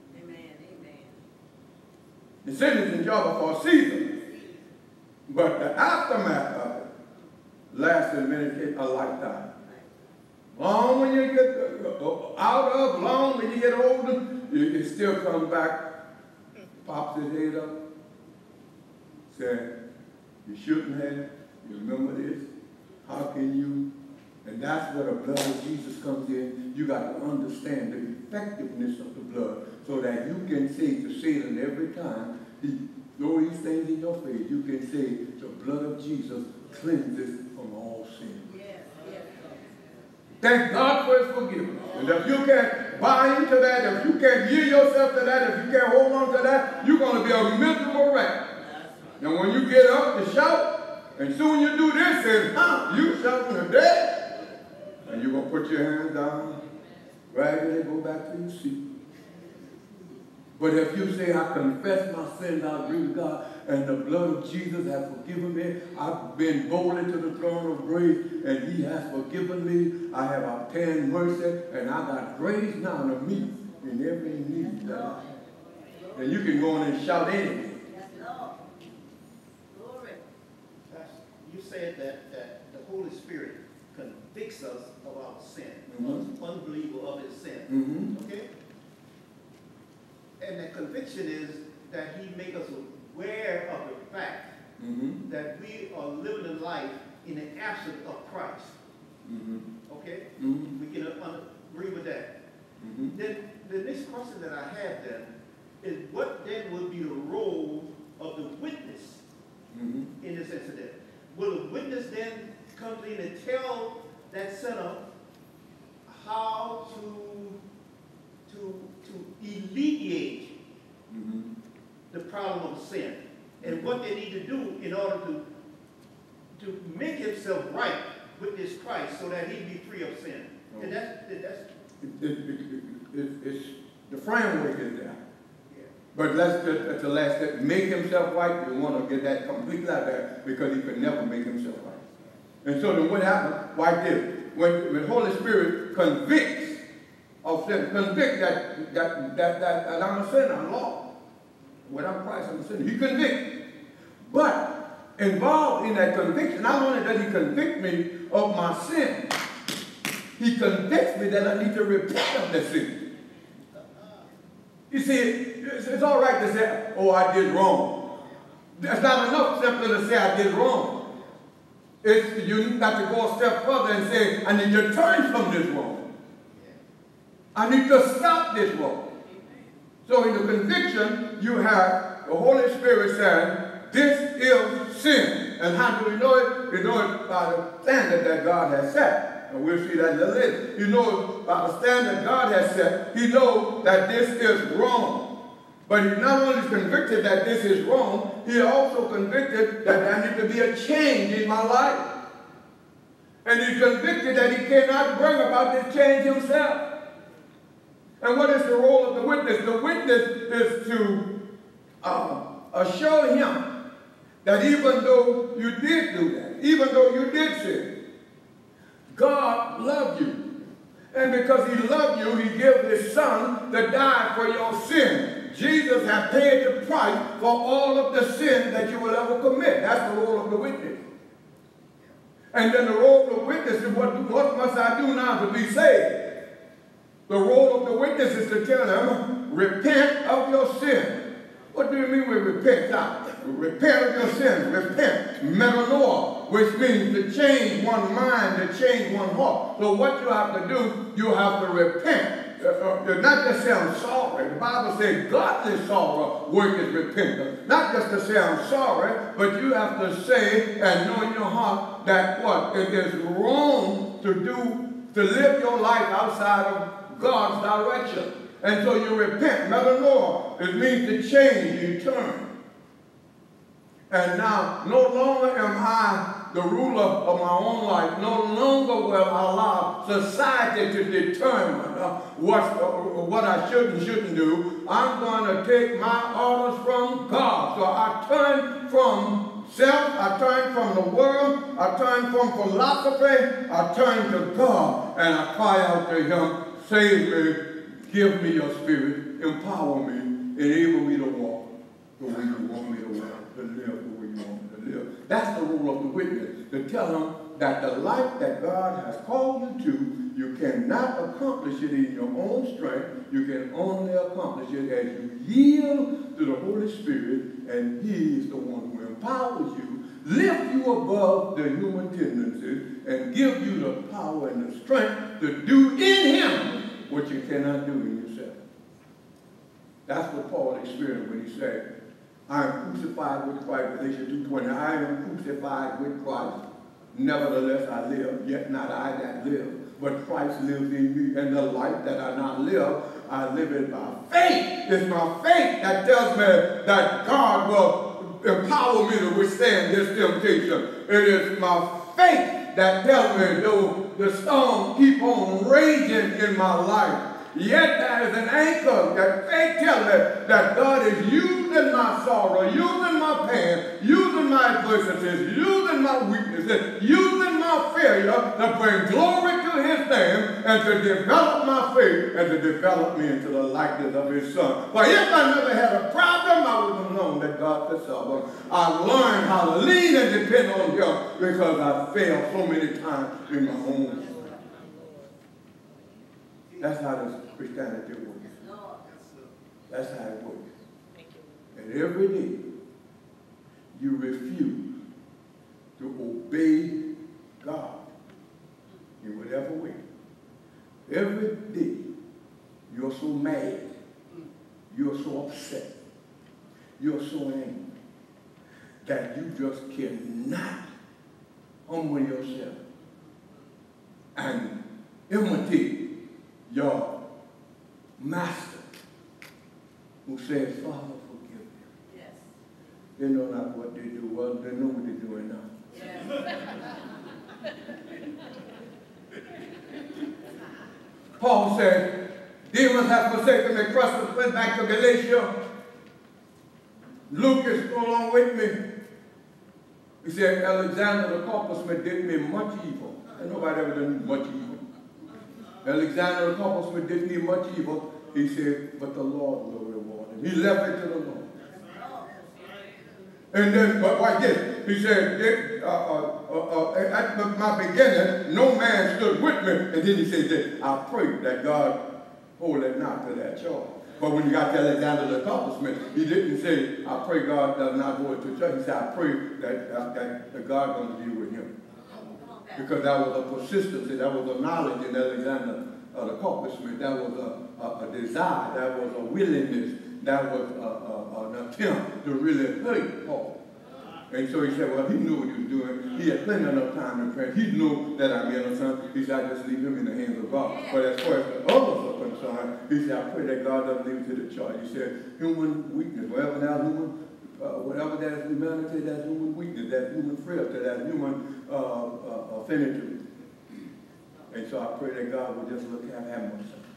The sin is enjoyable for a season, but the aftermath of it lasts in many cases a lifetime. Long when you get out of, long when you get older, it still comes back, pops his head up, says, you shouldn't have, you remember this, how can you? And that's where the blood of Jesus comes in. You got to understand the effectiveness of the blood so that you can say to Satan every time he throws these things in your face, you can say the blood of Jesus cleanses from all sin. Thank God for his forgiveness. And if you can't buy into that, if you can't yield yourself to that, if you can't hold on to that, you're going to be a miserable wreck. And when you get up to shout, and soon you do this, and you shouting to death. And you're going to put your hands down, gradually go back to your seat. But if you say, I confess my sins, I agree with God, and the blood of Jesus has forgiven me, I've been boldly to the throne of grace, and he has forgiven me, I have obtained mercy, and I got grace now to meet in every need. And you can go on and shout anything. You said that the Holy Spirit convicts us of our sin, unbeliever of his sin. Okay? And the conviction is that he makes us aware of the fact that we are living a life in the absence of Christ. Okay? We can agree with that. Then the next question that I have then is, what then would be the role of the witness in this incident? Will the witness then come in and tell that sinner how to alleviate the problem of sin and what they need to do in order to make himself right with this Christ so that he be free of sin? And it's the framework is there. But let's just, at the last step, make himself right. We want to get that completely out there because he could never make himself right. And so then what happened? Why did it? When the Holy Spirit convicts of sin, convict that I'm a sinner, I'm lost. Without Christ, I'm a sinner. He convicts. But involved in that conviction, not only does he convict me of my sin, he convicts me that I need to repent of the sin. You see, it's all right to say, oh, I did wrong. That's not enough simply to say I did wrong. You got to go a step further and say, I need to turn from this wrong. I need to stop this wrong. So in the conviction, you have the Holy Spirit saying, this is sin. And how do we know it? We know it by the standard that God has set. And we'll see that a little later. You know, by the standard God has set, he knows that this is wrong. But he not only is convicted that this is wrong, he also convicted that there needs to be a change in my life. And he's convicted that he cannot bring about this change himself. And what is the role of the witness? The witness is to assure him that even though you did do that, even though you did sin, God loved you. And because he loved you, he gave his son to die for your sin. Jesus has paid the price for all of the sin that you will ever commit. That's the role of the witness. And then the role of the witness is what must I do now to be saved? The role of the witness is to tell them, repent of your sin. What do you mean with repent? Now, repent of your sin. Repent. Metanoia, which means to change one mind, to change one heart. So what you have to do, you have to repent. Not just say I'm sorry. The Bible says godly sorrow worketh repentance. Not just to say I'm sorry, but you have to say and know in your heart that what? It is wrong to live your life outside of God's direction. And so you repent. Metanoia, it means to change, you turn. And now, no longer am I the ruler of my own life. No longer will I allow society to determine what I should and shouldn't do. I'm going to take my orders from God. So I turn from self, I turn from the world, I turn from philosophy, I turn to God, and I cry out to him, save me, give me your spirit, empower me, enable me to walk the way you want me to walk, to live the way you want me to live. That's the role of the witness, to tell them that the life that God has called you to, you cannot accomplish it in your own strength. You can only accomplish it as you yield to the Holy Spirit, and he is the one who empowers you, lift you above the human tendencies, and give you the power and the strength to do in him what you cannot do in yourself. That's what Paul experienced when he said, I am crucified with Christ, Galatians 2:20. I am crucified with Christ. Nevertheless I live, yet not I that live, but Christ lives in me. And the life that I now live, I live it by faith. It's my faith that tells me that God will empower me to withstand this temptation. It is my faith that tells me, though the storm keep on raging in my life, yet there is an anchor that faith tells me that God is using my sorrow, using my pain, using my adversities, using my weaknesses, using my failure to bring glory to his name and to develop my faith and to develop me into the likeness of his son. For if I never had a problem, I would have known that God could solve them. I learned how to lean and depend on him because I failed so many times in my own life. That's how this Christianity works. That's how it works. And every day you refuse to obey God in whatever way. Every day you're so mad, you're so upset, you're so angry that you just cannot humble yourself and imitate your master who says, Father, forgive them. Yes. They know not what they do. Well, they know what they're doing now. Yes. Paul said, demons have forsaken me. Crushed went back to Galatia. Luke is along with me. He said, Alexander the Coppersmith did me much evil. And nobody ever done much evil. Alexander the Coppersmith didn't need much evil. He said, but the Lord will reward him. He left it to the Lord. And then, but like this, he said, at my beginning, no man stood with me. And then he said that I pray that God hold it not to that charge. But when you got to Alexander the Coppersmith, he didn't say, I pray God does not hold it to charge. He said, I pray that God going to deal with him. Because that was a persistency, that was a knowledge in Alexander the Coppersmith, that was a desire, that was a willingness, that was an attempt to really hurt Paul. And so he said, well, he knew what he was doing. He had plenty enough time to pray. He knew that I'm innocent. He said, I just leave him in the hands of God. But as far as the others are concerned, he said, I pray that God doesn't leave him to the charge. He said, human weakness, whatever there's humanity, that's human weakness, that's human frailty, that's human affinity. And so I pray that God will just look and have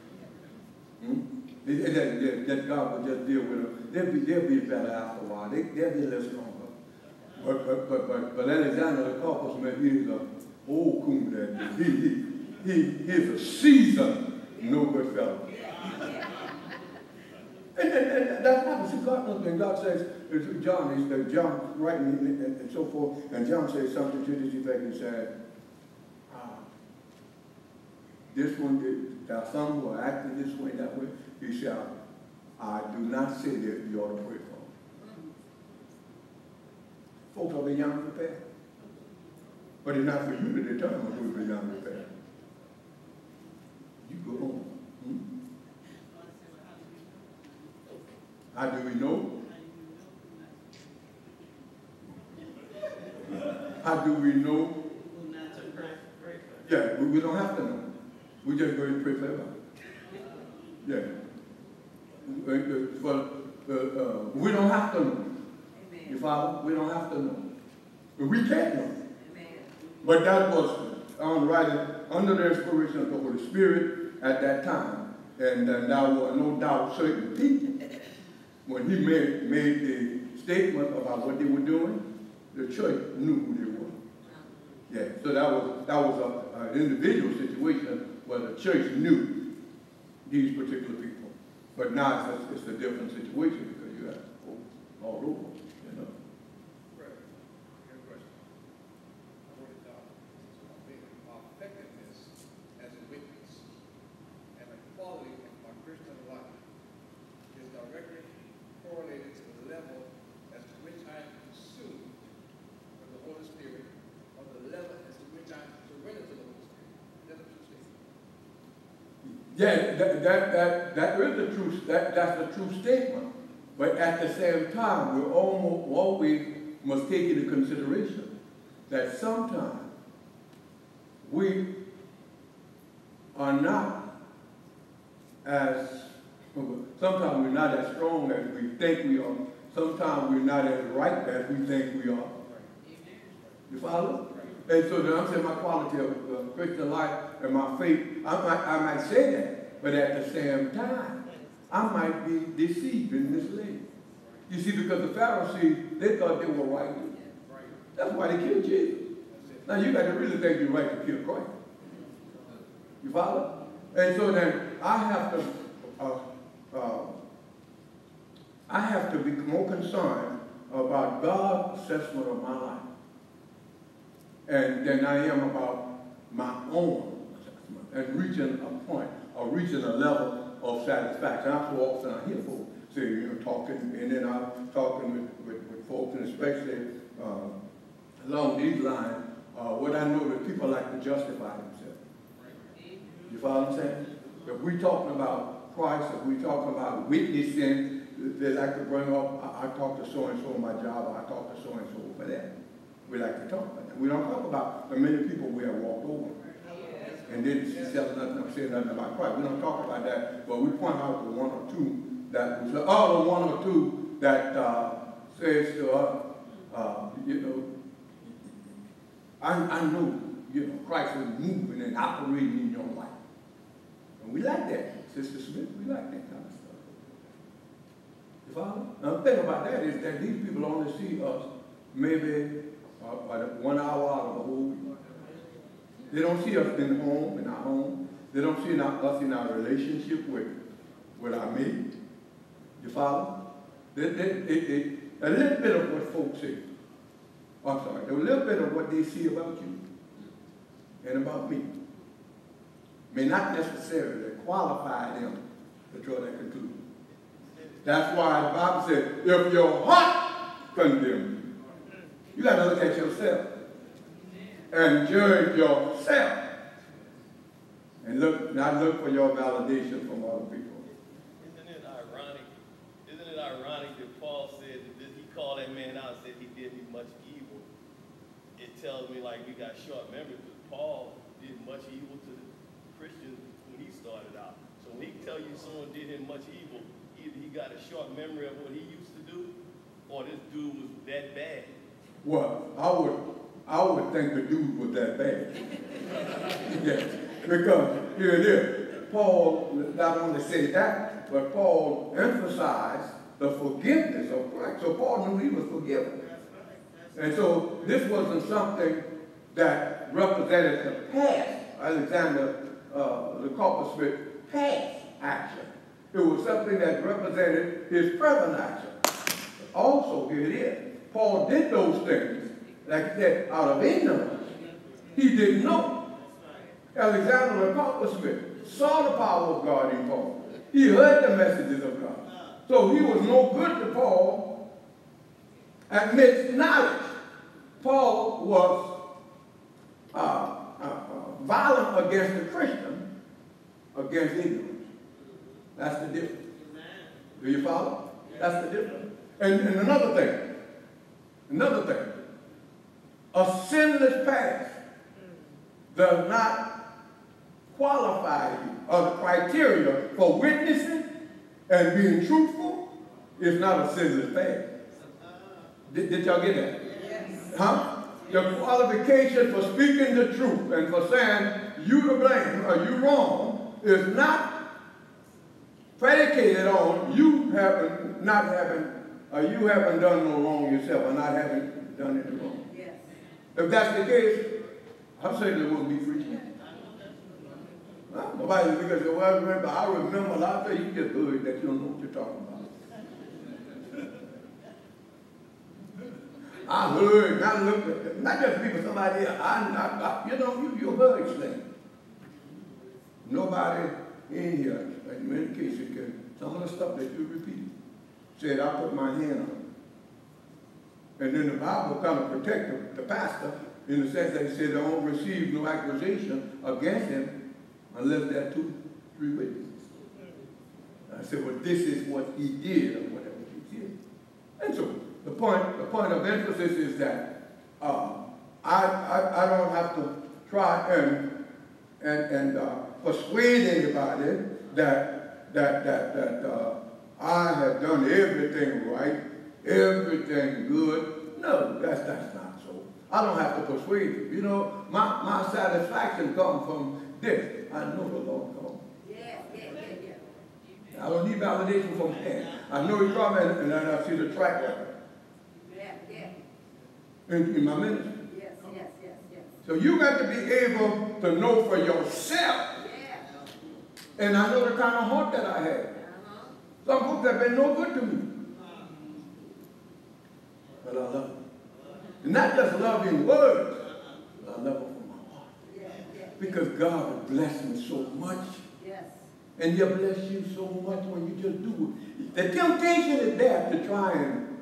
mercy. That God will just deal with them. They'll be better after a while. They'll be a little stronger. But Alexander the Coppersmith, he's an old coon that he's a seasoned no good fellow. And that happens. See, God knows when God says, John writing and so forth, and John says something to this effect. He said, this one, there are some who are acting this way, that way. He said, I do not say that you ought to pray for them. Folks are beyond repair. But it's not for you to determine who's beyond repair. You go on. How do we know? How do we know? Yeah, we don't have to know. We just go and pray for everybody. Yeah. We don't have to know. You follow? We don't have to know. But we can't know. But that was writing under the inspiration of the Holy Spirit at that time. And there were no doubt certain people, when he made the statement about what they were doing, the church knew who they were. Yeah, so that was an individual situation where the church knew these particular people. But now it's a different situation because you have folks all over, you know. Right. Good question. I wrote it down. Our effectiveness as a witness and the quality of my Christian life is directly correlated to the level as to which I am consumed with the Holy Spirit, or the level as to which I surrender to the Holy Spirit. That's what you say. Yeah, that is the truth. That's the true statement. But at the same time, we always must take into consideration that sometimes we are not sometimes we're not as strong as we think we are. Sometimes we're not as right as we think we are. You follow? And so then I'm saying my quality of Christian life and my faith, I might say that, but at the same time, I might be deceived and misled. You see, because the Pharisees, they thought they were right. That's why they killed Jesus. Now you got to really think you're right to kill Christ. You follow? And so then I have to be more concerned about God's assessment of my life and than I am about my own assessment and reaching a point or reaching a level of satisfaction. I'm so often I hear folks say, you know, talking, and then I'm talking with folks, and especially along these lines, what I know that people like to justify themselves. You follow what I'm saying? If we're talking about Christ, if we're talking about witnessing, they like to bring up, I talk to so-and-so on my job, or I talk to so-and-so for that. We like to talk about that. We don't talk about the many people we have walked over. And then she says nothing, say nothing about Christ. We don't talk about that, but we point out the one or two that, the one or two that says to us, you know, I know, you know, Christ is moving and operating in your life. And we like that. Sister Smith, we like that kind of stuff. You follow? Now the thing about that is that these people only see us maybe 1 hour out of the whole week. They don't see us in our home. They don't see us in our relationship with our mate. You follow? A little bit of what folks say. I'm sorry, a little bit of what they see about you and about me may not necessarily qualify them to draw that conclusion. That's why the Bible says, if your heart condemns you got to look at yourself and judge yourself and not look for your validation from other people. Isn't it ironic that Paul said that he called that man out and said he did me much evil? It tells me like we got short memory because Paul did much evil to the Christians when he started out. So when he tell you someone did him much evil, either he got a short memory of what he used to do, or this dude was that bad. Well, I would think the dude was that bad. Yes, because here it is. Paul not only said that, but Paul emphasized the forgiveness of Christ. So Paul knew he was forgiven. And so this wasn't something that represented the past, Alexander the Coppersmith past action. It was something that represented his present action. Also, here it is. Paul did those things, like he said, out of ignorance. He didn't know. Alexander the Coppersmith saw the power of God in Paul. He heard the messages of God. So he was no good to Paul amidst knowledge. Paul was violent against the Christian, against ignorance. That's the difference. Do you follow? That's the difference. And another thing, a sinless past does not qualify you, or the criteria for witnessing and being truthful is not a sinless past. Did y'all get that? Yes. Huh? The qualification for speaking the truth and for saying you to blame or you wrong is not predicated on you haven't done no wrong yourself or not having done any wrong. Yes. If that's the case, I say there wouldn't be free speech. Nobody because well, remember, I remember a lot of things you just heard that you don't know what you're talking about. I heard, I looked at, not just people, somebody else, you heard things. Nobody in here, in many cases, can, some of the stuff that you repeated, said, I put my hand on it. And then the Bible kind of protected the pastor in the sense that he said, don't receive no accusation against him unless there are 2, 3 witnesses. I said, well, this is what he did or whatever he did. And so the point of emphasis is that I don't have to try and persuade anybody that I have done everything right, everything good. No, that's not so. I don't have to persuade you. You know, my satisfaction comes from this. I know the Lord called me. Yeah. I don't need validation from him. I know he called me, and then I see the track record. In my ministry. Yes. So you got to be able to know for yourself. And I know the kind of heart that I have. Some folks have been no good to me. But I love them. And not just love in words, but I love them from my heart. Because God has blessed me so much. And he'll bless you so much when you just do it. The temptation is there to try and,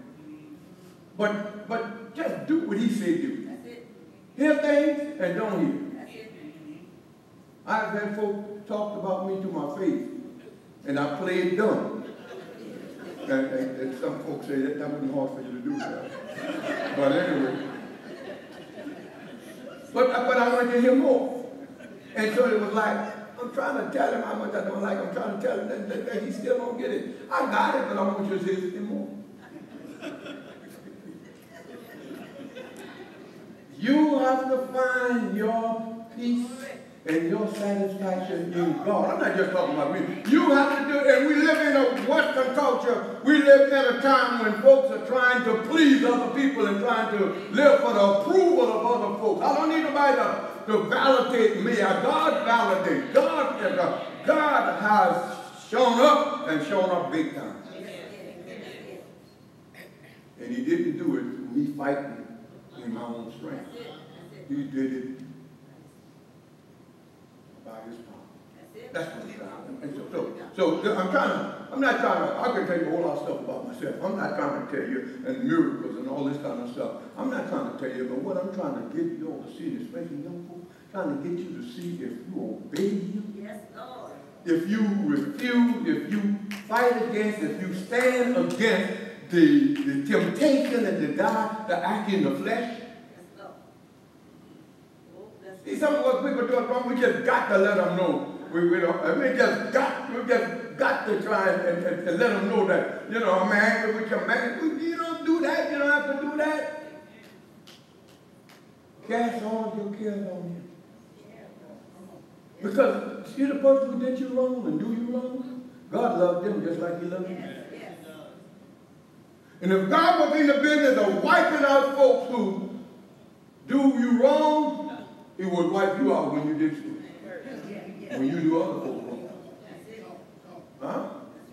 but just do what he said do. That's it. Hear things and don't hear. That's it. I've had folks talk about me to my face, and I played dumb. And some folks say that wasn't hard for you to do that. But anyway. But I wanted to hear more. And so it was like, I'm trying to tell him how much I don't like him. I'm trying to tell him that he still don't get it. I got it, but I want you to hear it more. You have to find your peace and your satisfaction in God. I'm not just talking about me. You have to do it. And we live in a Western culture. We live at a time when folks are trying to please other people and trying to live for the approval of other folks. I don't need nobody to validate me. God validates. God has shown up and shown up big time. And he didn't do it through me fighting in my own strength. He did it by his power. That's what he's done. So I'm not trying to, I can tell you a whole lot of stuff about myself. I'm not trying to tell you and miracles and all this kind of stuff. I'm not trying to tell you, but what I'm trying to get you all to see, especially young people, trying to get you to see if you obey him. Yes, Lord. If you refuse, if you fight against, if you stand against the temptation and the act in the flesh. See, some of us people do it wrong. We just got to let them know. We just got to try and let them know that, I'm angry with your man. You don't do that. You don't have to do that. Cast all of your cares on him. Because see the person who did you wrong and do you wrong, God loved them just like he loved you. And if God was in the business of wiping out folks who do you wrong, he would wipe you out when you did so. When you do other folks wrong. Huh?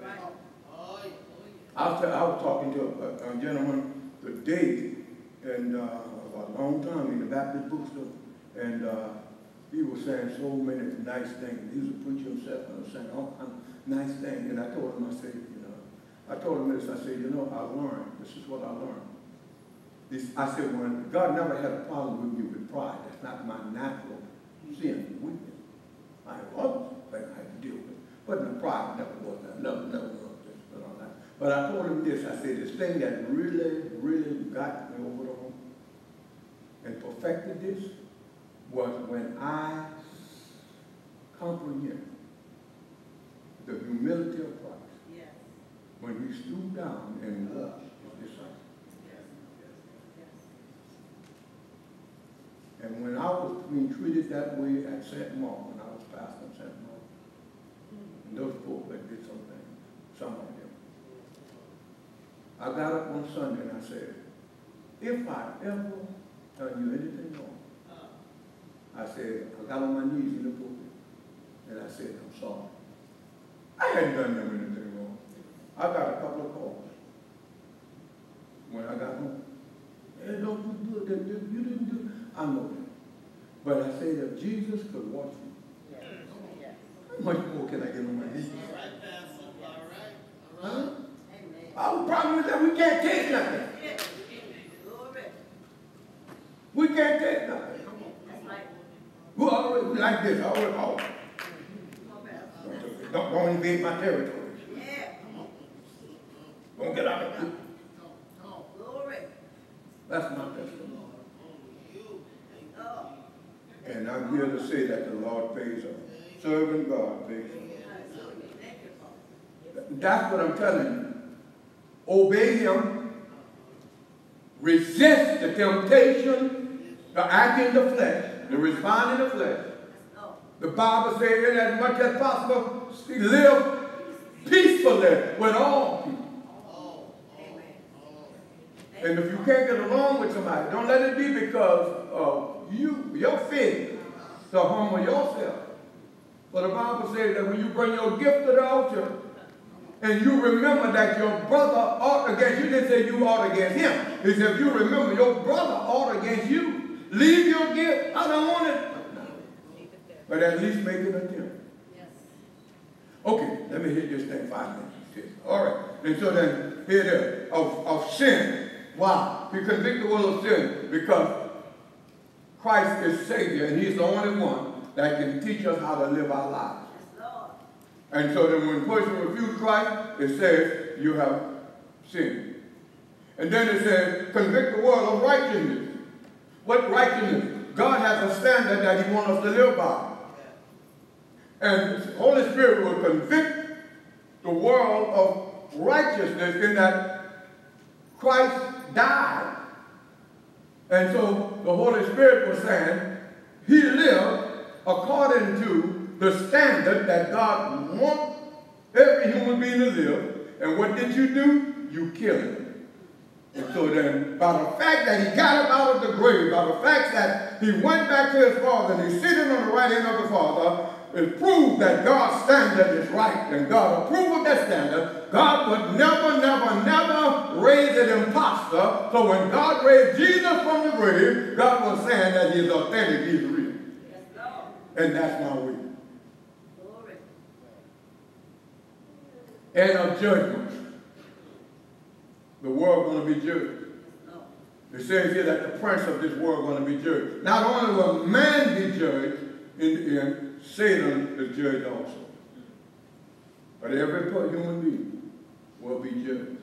I was talking to a gentleman today, and a long time in the Baptist bookstore, and he was saying so many nice things. He was a preacher himself, and was saying all kinds of nice things. And I told him, I said, I said, I learned. This is what I learned. I said, when God never had a problem with you with pride. That's not my natural sin, weakness. I have other things I had to deal with. But the pride never was that. Never was this and all that. But I told him this. I said, this thing that really, really got me over the hump and perfected this was when I comprehend the humility of Christ. Yes. When he stooped down and washed his disciples. And when I was being treated that way at St. Mark, when I was pastor at St. Mark, and those folks that did some things, some of them, I got up on Sunday and I said, if I ever done you anything wrong, I said, I got on my knees in the pulpit and I said, I'm sorry. I hadn't done them anything wrong. I got a couple of calls when I got home. Hey, don't you do it? You didn't do it. I know that. But I said, if Jesus could watch you, how much more can I get on my knees? Huh? Our problem is that we can't take nothing. We can't take nothing. We always like this. Don't invade my territory. Don't get out of it. That's my testimony. And I'm here to say that the Lord pays us. Serving God pays us. That's what I'm telling you. Obey Him. Resist the temptation, the act in the flesh, the respond in the flesh. The Bible says, in as much as possible, live peacefully with all people. And if you can't get along with somebody, don't let it be because of your faith to humble yourself. But the Bible says that when you bring your gift to the altar and you remember that your brother ought against you, didn't say you ought against him. He said if you remember your brother ought against you, leave your gift. I don't want it. But at least make an attempt. Okay, let me hit this thing 5 minutes. All right. And so then, here it is, of sin. Why? He convicted the world of sin because Christ is Savior, and He's the only one that can teach us how to live our lives. And so then when a person refuses Christ, it says, you have sinned. And then it says, convict the world of righteousness. What righteousness? God has a standard that He wants us to live by. And the Holy Spirit will convict the world of righteousness in that Christ died. And so the Holy Spirit was saying He lived according to the standard that God wants every human being to live. And what did you do? You killed Him. And so then, by the fact that He got up out of the grave, by the fact that He went back to His Father and He's sitting on the right hand of the Father, it proves that God's standard is right. And God approved of that standard. God would never, never, never raise an imposter. So when God raised Jesus from the grave, God was saying that He's authentic, He's real. And that's my way. And of judgment. The world going to be judged. It says here that the prince of this world going to be judged. Not only will man be judged, in the end, Satan is judged also. But every human being will be judged.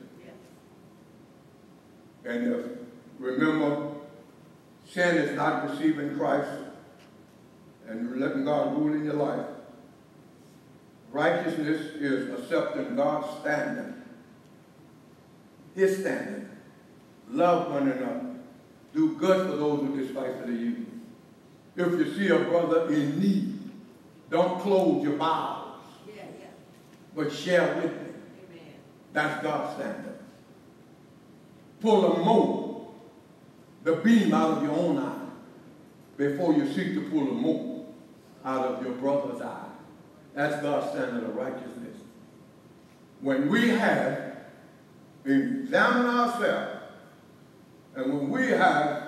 And if, remember, sin is not receiving Christ and letting God rule in your life. Righteousness is accepting God's standard. His standard. Love one another. Do good for those who despitefully use you. If you see a brother in need, don't close your bowels, but share with them. That's God's standard. Pull a mote, the beam out of your own eye, before you seek to pull a mote out of your brother's eye. That's God's standard of righteousness. When we have examined ourselves, and when we have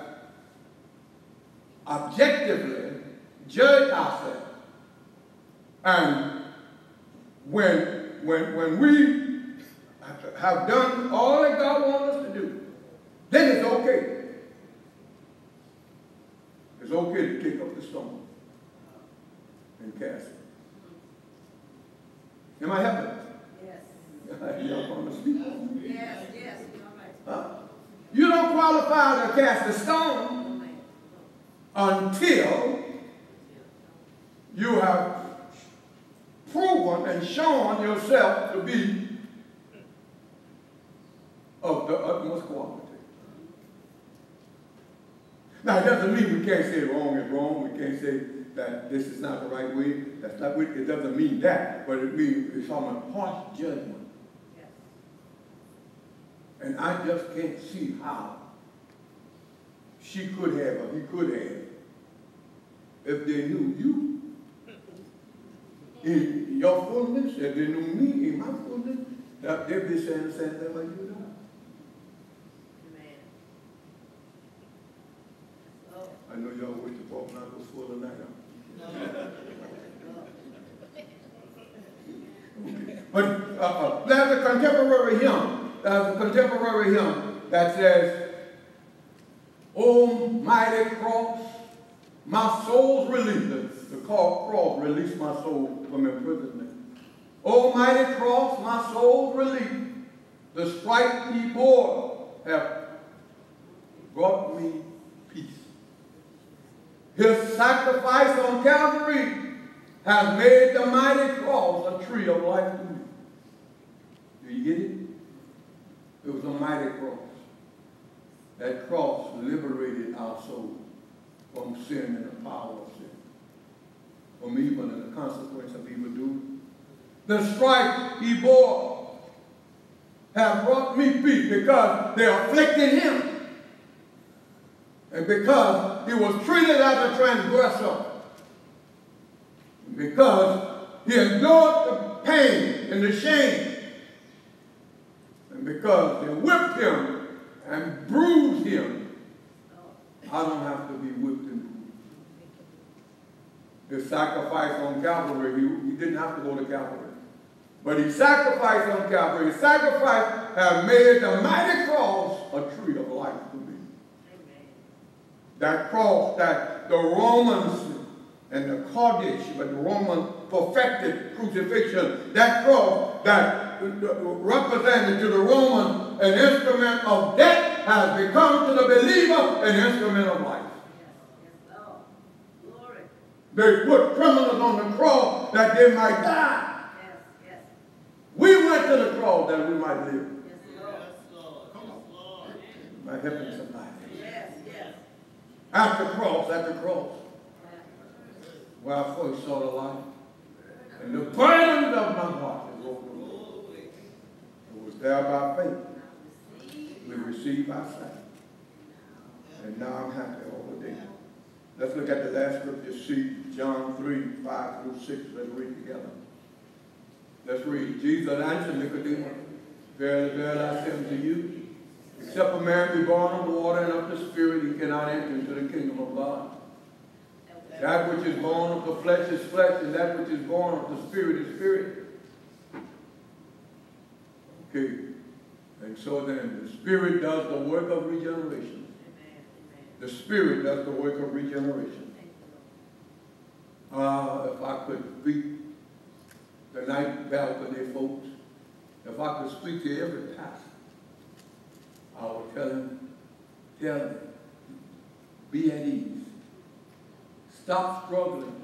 objectively judged ourselves, and when we have done all that God wants us to do, then it's okay. It's okay to take up the stone and cast it. Am I helping? Yes. Y'all want to speak? Yes, yes. You don't qualify to cast the stone until you have proven and shown yourself to be of the utmost quality. Now, it doesn't mean we can't say wrong is wrong. We can't say that this is not the right way. That's not what, it doesn't mean that. But it means it's from a harsh judgment. Yes. And I just can't see how she could have or he could have if they knew you in your fullness, if they knew me in my fullness, that they'd be saying the same thing like you do. I know y'all wish the Pope not was full tonight. But there's a contemporary hymn. There's a contemporary hymn that says, "O mighty cross, my soul's relief." The cross released my soul from imprisonment. "O mighty cross, my soul's relief. The stripe he bore have brought me peace. His sacrifice on Calvary has made the mighty cross a tree of life to me." Do you get it? It was a mighty cross. That cross liberated our soul from sin and the power of sin, from evil and the consequence of evil doing. The stripes he bore have brought me peace because they afflicted him. And because he was treated as a transgressor, because he endured the pain and the shame, and because they whipped him and bruised him, I don't have to be whipped and bruised. His sacrifice on Calvary, he didn't have to go to Calvary. But he sacrificed on Calvary. His sacrifice has made the mighty cross a tree of life to me. That cross that the Romans and the Kodesh, but the Roman perfected crucifixion, that cross that represented to the Roman an instrument of death has become to the believer an instrument of life. Yes, Lord. Glory. They put criminals on the cross that they might die. Yes, yes. We went to the cross that we might live. Yes, Lord. Come on. By helping somebody. Yes, yes. At the cross, where I first saw the light. And the burdens of my heart is rolled away. It was there by faith. We received by sight. And now I'm happy all the day. Let's look at the last scripture. See John 3, 5 through 6. Let's read together. Let's read. Jesus answered Nicodemus, "Verily, verily, I say unto you, except a man be born of water and of the Spirit, he cannot enter into the kingdom of God. That which is born of the flesh is flesh, and that which is born of the Spirit is spirit." Okay. And so then, the Spirit does the work of regeneration. The Spirit does the work of regeneration. If I could beat the night balcony folks, if I could speak to every pastor, I would tell them, be at ease. Stop struggling.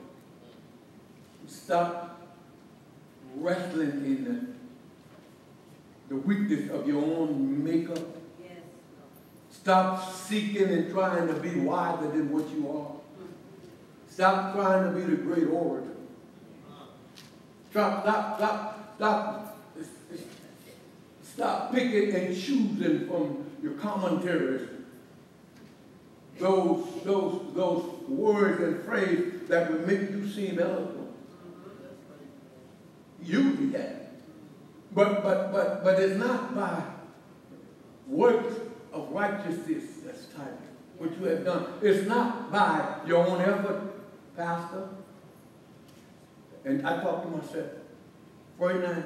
Stop wrestling in the weakness of your own makeup. Yes. Stop seeking and trying to be wiser than what you are. Stop trying to be the great orator. Stop picking and choosing from your commentaries those words and phrases that would make you seem eloquent. You do that. But it's not by works of righteousness that's type what you have done. It's not by your own effort, Pastor. And I talk to myself, right now,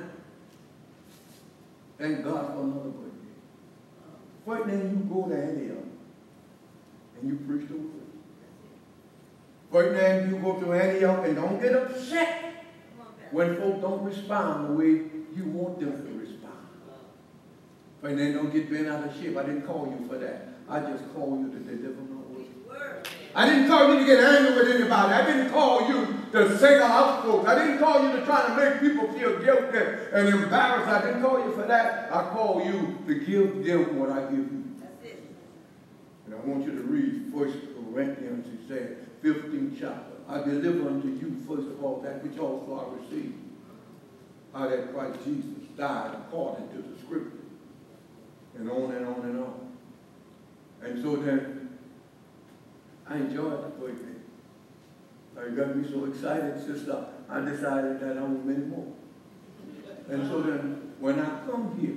thank God for another birthday. Right now, you go to Antioch and you preach the word. Right now, you go to Antioch and don't get upset when folks don't respond the way you want them to respond. Right now, don't get bent out of shape. I didn't call you for that. I just called you to deliver my word. I didn't call you to get angry with anybody. I didn't call you to single out folks. I didn't call you to try to make people feel guilty and embarrassed. I didn't call you for that. I call you to give them what I give you. That's it. And I want you to read 1 Corinthians, he said, 15th chapter, I deliver unto you first of all that which also I received, how that Christ Jesus died according to the scripture, and on and on and on. And so then, I enjoyed the birthday. It got me so excited, sister, I decided that I want many more. And so then, when I come here,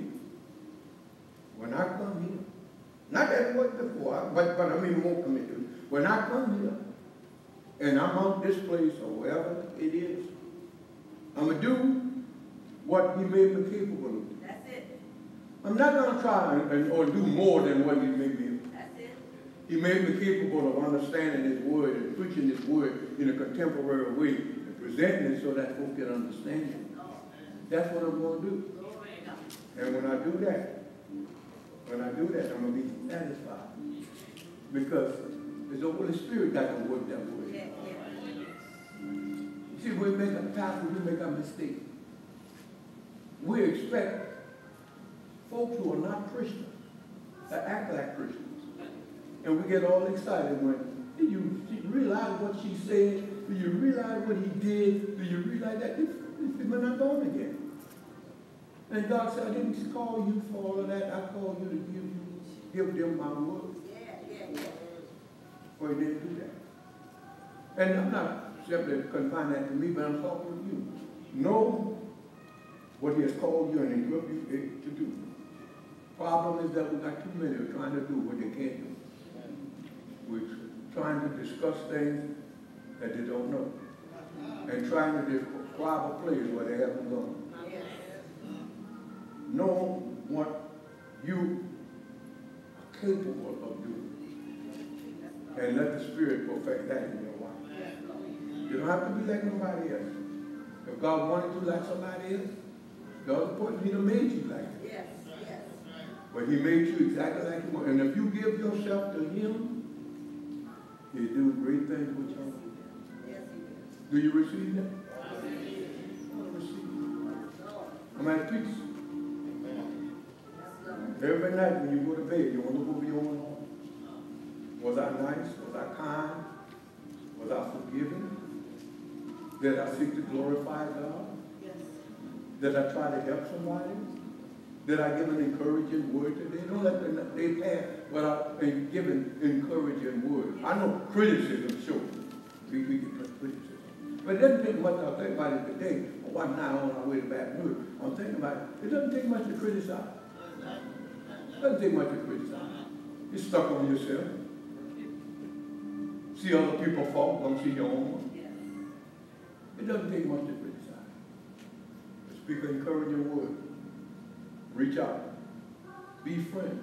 not that it was before, but I mean, won't commit to it. When I come here, and I'm out this place or wherever it is, I'm going to do what he made me capable of. That's it. I'm not going to try or do more than what he made me. That's it. He made me capable of understanding his word and preaching his word in a contemporary way and presenting it so that folks can understand it. That's what I'm going to do. And when I do that, I'm going to be satisfied. Because it's the Holy Spirit that can work that way. Yeah, yeah. You see, we make a pastor, we make a mistake. We expect folks who are not Christians to act like Christians. And we get all excited when, do you realize what she said? Do you realize what he did? Do you realize that? These people are not born again. And God said, I didn't call you for all of that. I called you to give them my word. Yeah. Well, he didn't do that. And I'm not simply confining that to me, but I'm talking to you. Know what he has called you and equipped you to do. Problem is that we got too many who are trying to do what they can't do. We're trying to discuss things that they don't know. And trying to describe a place where they haven't gone. Know what you are capable of doing. And let the Spirit perfect that in your life. You don't have to be like nobody else. If God wanted you like somebody else, the other person, he done made you like it. Yes. But he made you exactly like you want. And if you give yourself to him, he'll do great things with you. Yes, Do you receive that? I want to receive it. I'm at peace. Every night when you go to bed, you want to look over your own heart. Was I nice? Was I kind? Was I forgiving? Did I seek to glorify God? Yes. Did I try to help somebody? Did I give an encouraging word today? Don't let them they pass without giving encouraging word. I know criticism, sure. We get criticism. But it doesn't take much. I'll think about it today. One night on our way to Baton Rouge, I'm thinking about it. It doesn't take much to criticize. It doesn't take much to criticize. You're stuck on yourself. See other people fall, don't see your own one. It doesn't take much to criticize. Speak an encouraging word. Reach out. Be friend.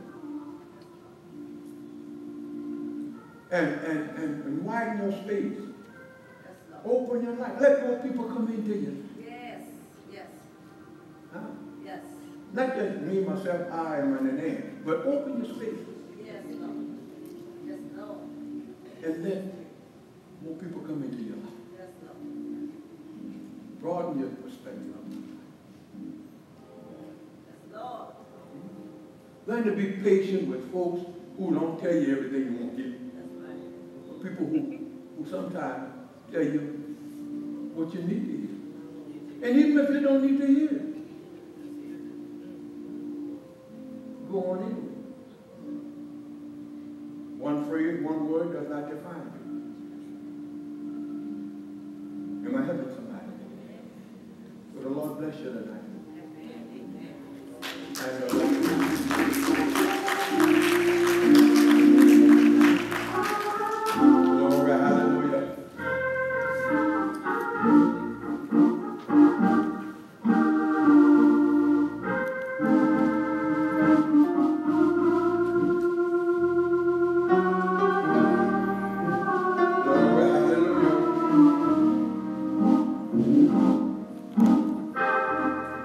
And widen your space. Open your life. Let more people come into you. Yes. Huh? Yes. Not just me, myself, I, and my name, but open your space. Yes, Lord. Yes, Lord. And let more people come into your life. Yes, Lord. Broaden your perspective. Yes, Lord. Learn to be patient with folks who don't tell you everything you want to get. That's right. People who sometimes tell you what you need to hear. And even if you don't need to hear it, go on anyway. One phrase, one word does not define you. Am I helping somebody? So the Lord bless you tonight. Glory, hallelujah. Glory, hallelujah.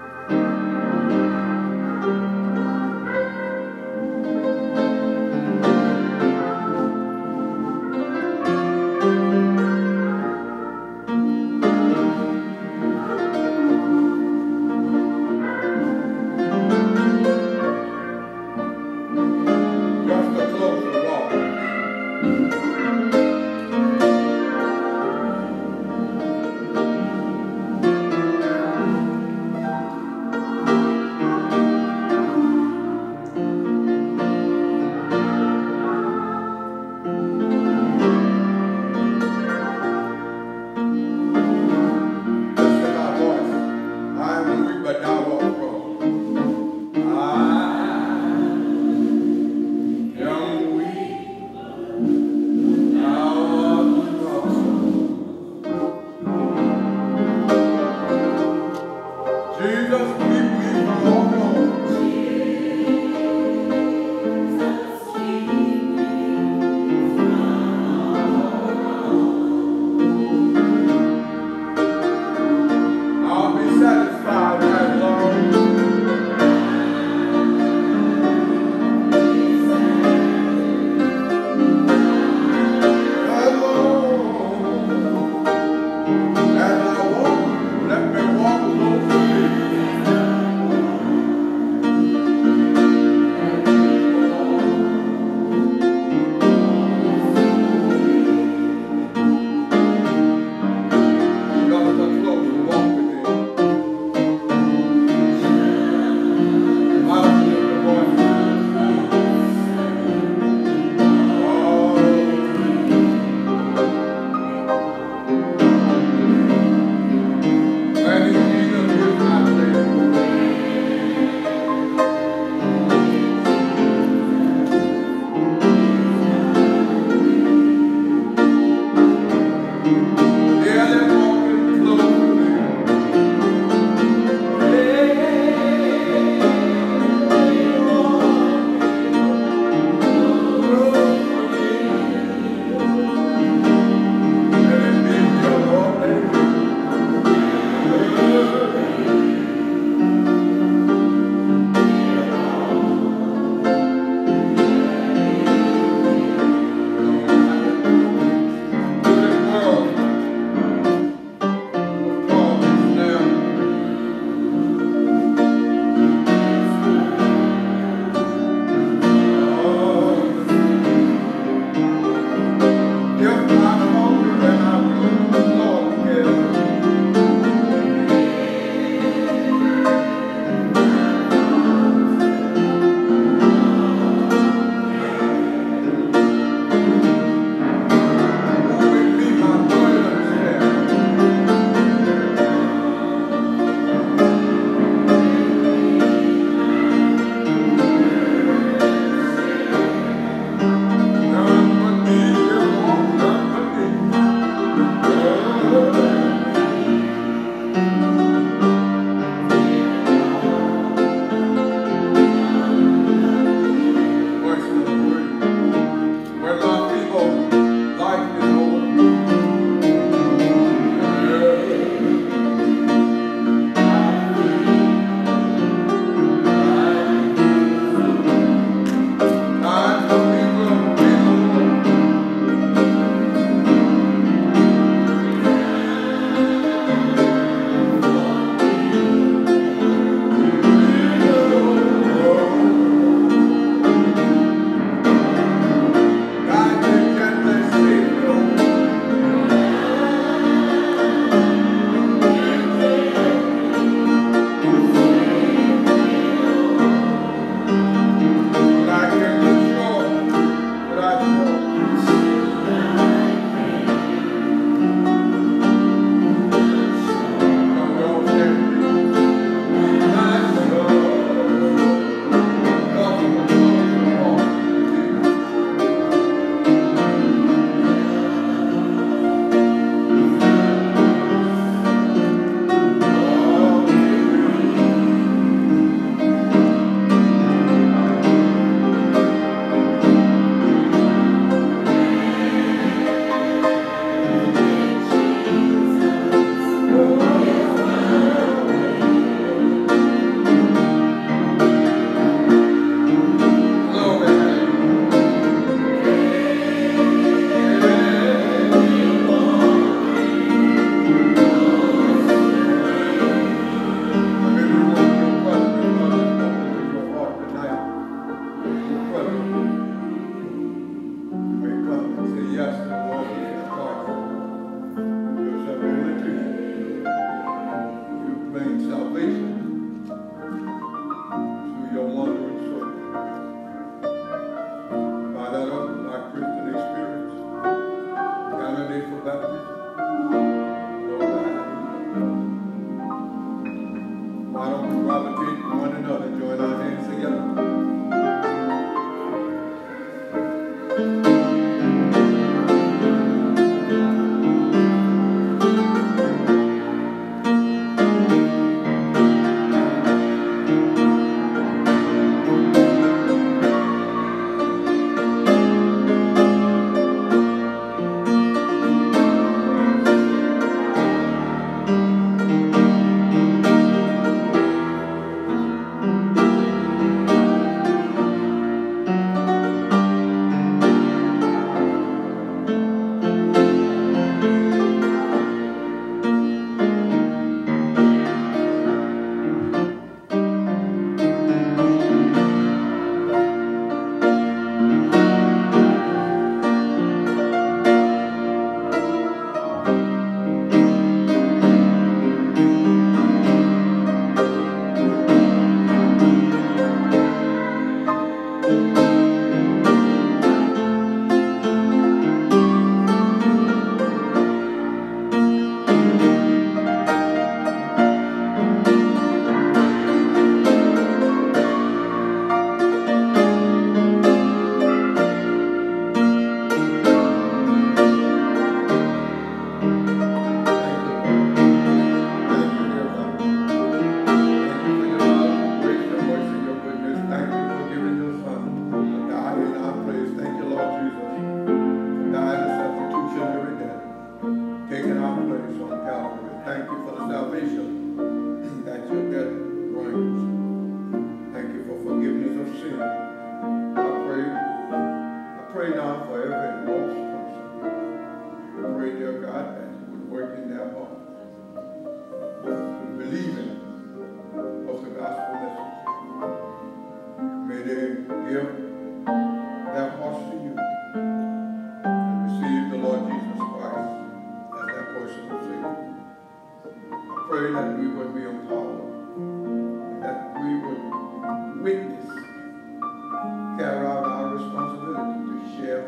responsibility to share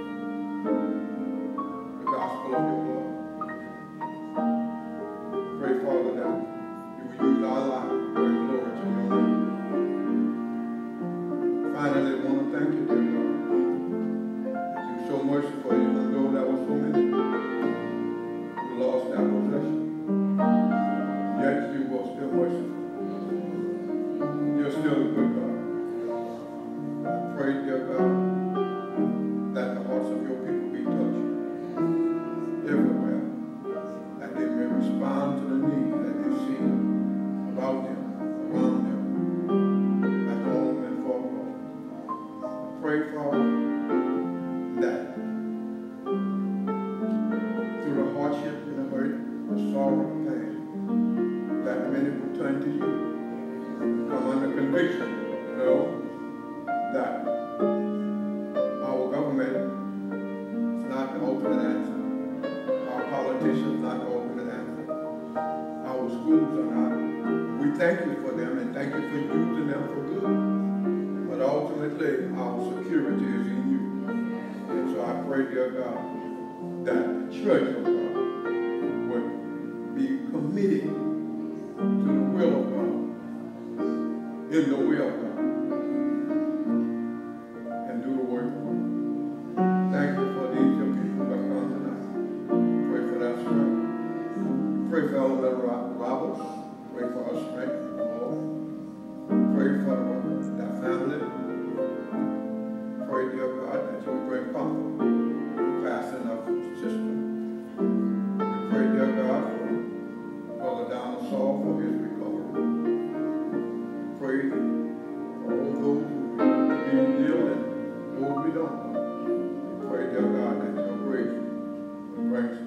the gospel of your love. Pray, Father, that you will use our life to bring glory to your name. Finally, I want to thank you, dear God, that you're so merciful, even though there were so many who lost their possession. Yet you were still merciful. You're still a good God. I pray, dear God, that the hearts of your people be touched everywhere, that they may respond to the need that they see about them, around them, at home and far abroad. I pray, Father, that through the hardship and the hurt, the sorrow and pain, that many will turn to you, come under conviction, know that our government is not the ultimate answer. Our politicians are not the ultimate answer. Our schools are not. We thank you for them and thank you for using them for good. But ultimately, our security is in you. And so I pray, dear God, that the church of God would be committed to the will of God, in the will of God, and do the work of God. Thank you for these your people that come tonight. Pray for that strength. Pray for Elder Roberts. Pray for our strength, Lord. Pray for that family. Pray, dear God, that you will bring comfort to the passing of sister. We pray, dear God, for Brother Donald Saul for his recovery. Pray for all those who be ill and those we don't know. We pray, dear God, that your grace will bring